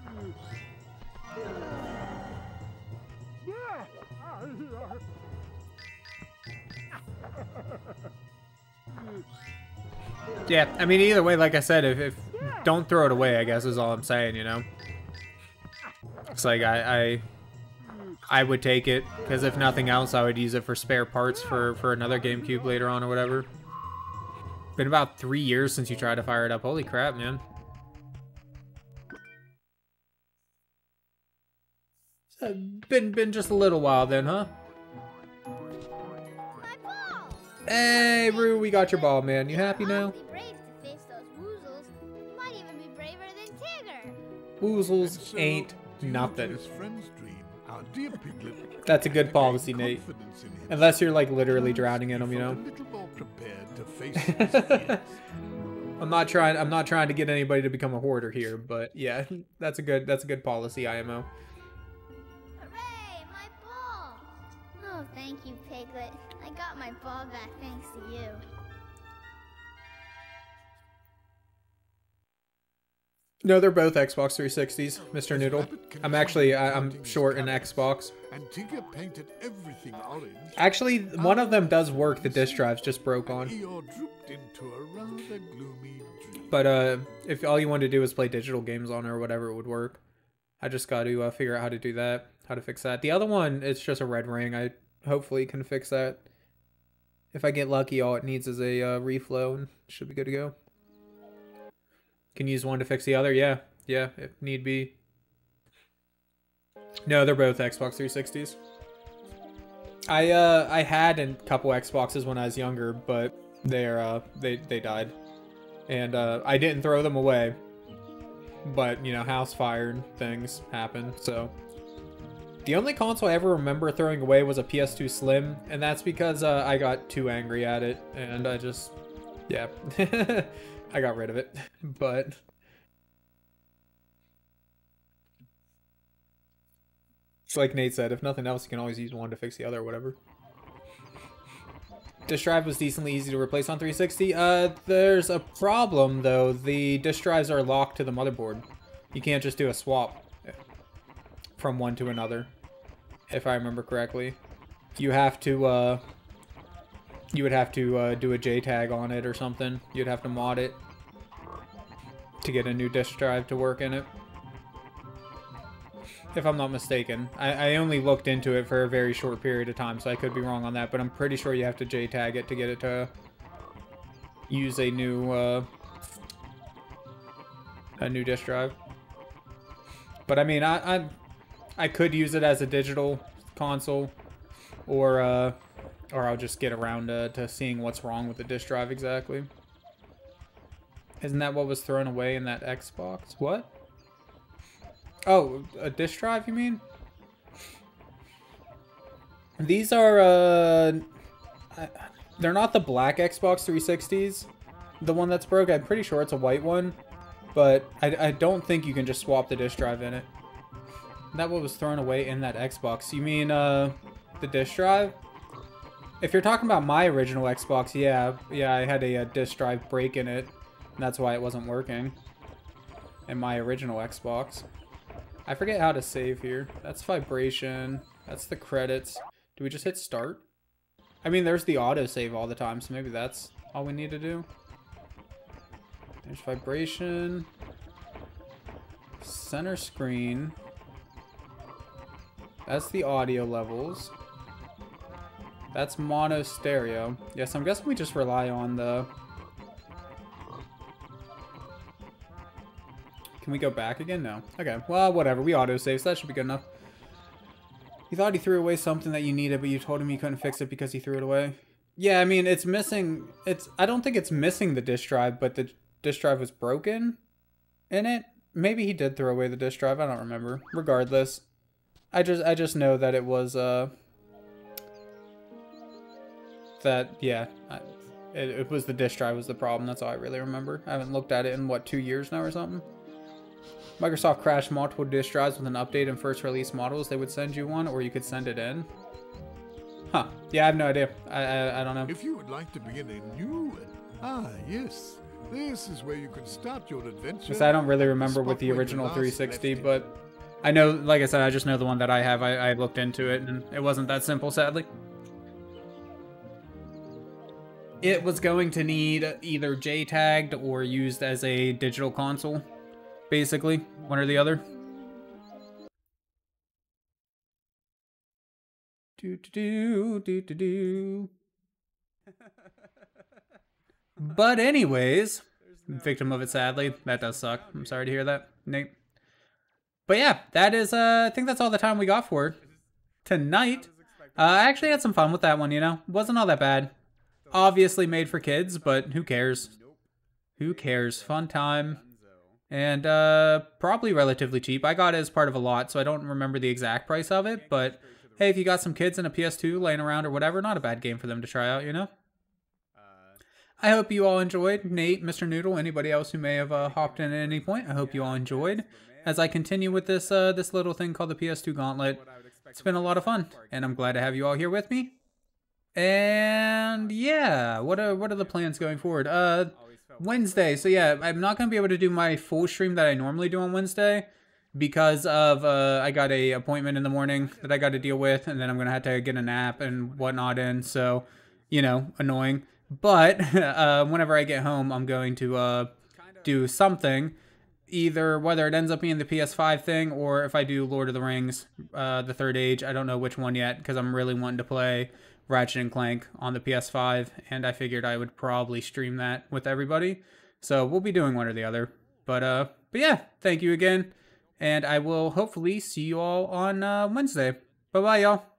Yeah, I mean, either way, like I said, if, if don't throw it away, I guess is all I'm saying, you know? It's like, I, I, I would take it, because if nothing else, I would use it for spare parts for, for another GameCube later on or whatever. Been about three years since you tried to fire it up. Holy crap, man. So, been, been just a little while then, huh? Hey, Rue, we got your ball, man. You happy now? Woozles ain't nothing. That's a good policy, Nate. Unless you're like literally drowning in them, you know. I'm not trying. I'm not trying to get anybody to become a hoarder here, but yeah, that's a good. That's a good policy, I M O. Hooray, my ball! Oh, thank you, Piglet. I got my ball back thanks to you. No, they're both Xbox three sixties, Mister Noodle. I'm actually, I, I'm short in Xbox. And Tigger painted everything orange. Actually, one of them does work. The disk drive's just broke on. But uh, if all you wanted to do is play digital games on it or whatever, it would work. I just got to uh, figure out how to do that, how to fix that. The other one, it's just a red ring. I hopefully can fix that. If I get lucky, all it needs is a uh, reflow and should be good to go. Can use one to fix the other? Yeah. Yeah, if need be. No, they're both Xbox three sixties. I uh I had a couple Xboxes when I was younger, but they're uh they they died. And uh I didn't throw them away. But, you know, house fire and things happen, so the only console I ever remember throwing away was a P S two Slim, and that's because uh, I got too angry at it, and I just, yeah, I got rid of it, but it's like Nate said, if nothing else, you can always use one to fix the other or whatever. Disk drive was decently easy to replace on three sixty. Uh, there's a problem, though. The disk drives are locked to the motherboard. You can't just do a swap from one to another, if I remember correctly. You have to, uh, you would have to uh, do a J tag on it or something. You'd have to mod it to get a new disk drive to work in it. If I'm not mistaken. I, I only looked into it for a very short period of time, so I could be wrong on that, but I'm pretty sure you have to J tag it to get it to use a new, uh, a new disk drive. But I mean, I, I, I could use it as a digital console, or, uh, or I'll just get around uh, to seeing what's wrong with the disk drive exactly. Isn't that what was thrown away in that Xbox? What? Oh, a disk drive, you mean? These are, uh... they're not the black Xbox three sixties. The one that's broke, I'm pretty sure it's a white one. But I, I don't think you can just swap the disk drive in it. Isn't that what was thrown away in that Xbox? You mean, uh, the disk drive? If you're talking about my original Xbox, yeah. Yeah, I had a, a disk drive break in it. And that's why it wasn't working. In my original Xbox. I forget how to save here. That's vibration. That's the credits. Do we just hit start? I mean, there's the autosave all the time, so maybe that's all we need to do. There's vibration. Center screen. That's the audio levels. That's mono stereo. Yes, I'm guessing we just rely on the... Can we go back again? No. Okay. Well, whatever. We autosave, so that should be good enough. He thought he threw away something that you needed, but you told him you couldn't fix it because he threw it away. Yeah, I mean, it's missing... It's. I don't think it's missing the disk drive, but the disk drive was broken in it. Maybe he did throw away the disk drive. I don't remember. Regardless, I just I just know that it was... uh That, yeah... I, it, it was the disk drive was the problem. That's all I really remember. I haven't looked at it in, what, two years now or something? Microsoft crashed multiple disk drives with an update in first release models. They would send you one, or you could send it in. Huh. Yeah, I have no idea. I, I, I don't know. If you would like to begin a new... Ah, yes. This is where you can start your adventure. Because I don't really at the remember spot with the where you original last three left sixty, it. but I know, like I said, I just know the one that I have. I, I looked into it, and it wasn't that simple, sadly. It was going to need either J-tagged or used as a digital console, basically, one or the other. Do do do do do. But anyways, victim of it, sadly. That does suck. I'm sorry to hear that, Nate. But yeah, that is, uh, I think that's all the time we got for tonight. Uh, I actually had some fun with that one, you know? Wasn't all that bad. Obviously made for kids, but who cares? Who cares? Fun time. And, uh, probably relatively cheap. I got it as part of a lot, so I don't remember the exact price of it, but hey, if you got some kids and a P S two laying around or whatever, not a bad game for them to try out, you know? I hope you all enjoyed. Nate, Mister Noodle, anybody else who may have uh, hopped in at any point, I hope you all enjoyed. As I continue with this uh, this little thing called the P S two Gauntlet, it's been a lot of fun, and I'm glad to have you all here with me. And yeah, what are what are the plans going forward? Uh, Wednesday. So yeah, I'm not gonna be able to do my full stream that I normally do on Wednesday because of uh, I got a appointment in the morning that I got to deal with, and then I'm gonna have to get a nap and whatnot in. So, you know, annoying. But uh, whenever I get home, I'm going to uh, do something. Either whether it ends up being the P S five thing or if I do Lord of the Rings, uh, the Third Age. I don't know which one yet because I'm really wanting to play Ratchet and Clank on the P S five. And I figured I would probably stream that with everybody. So we'll be doing one or the other. But, uh, but yeah, thank you again. And I will hopefully see you all on uh, Wednesday. Bye-bye, y'all.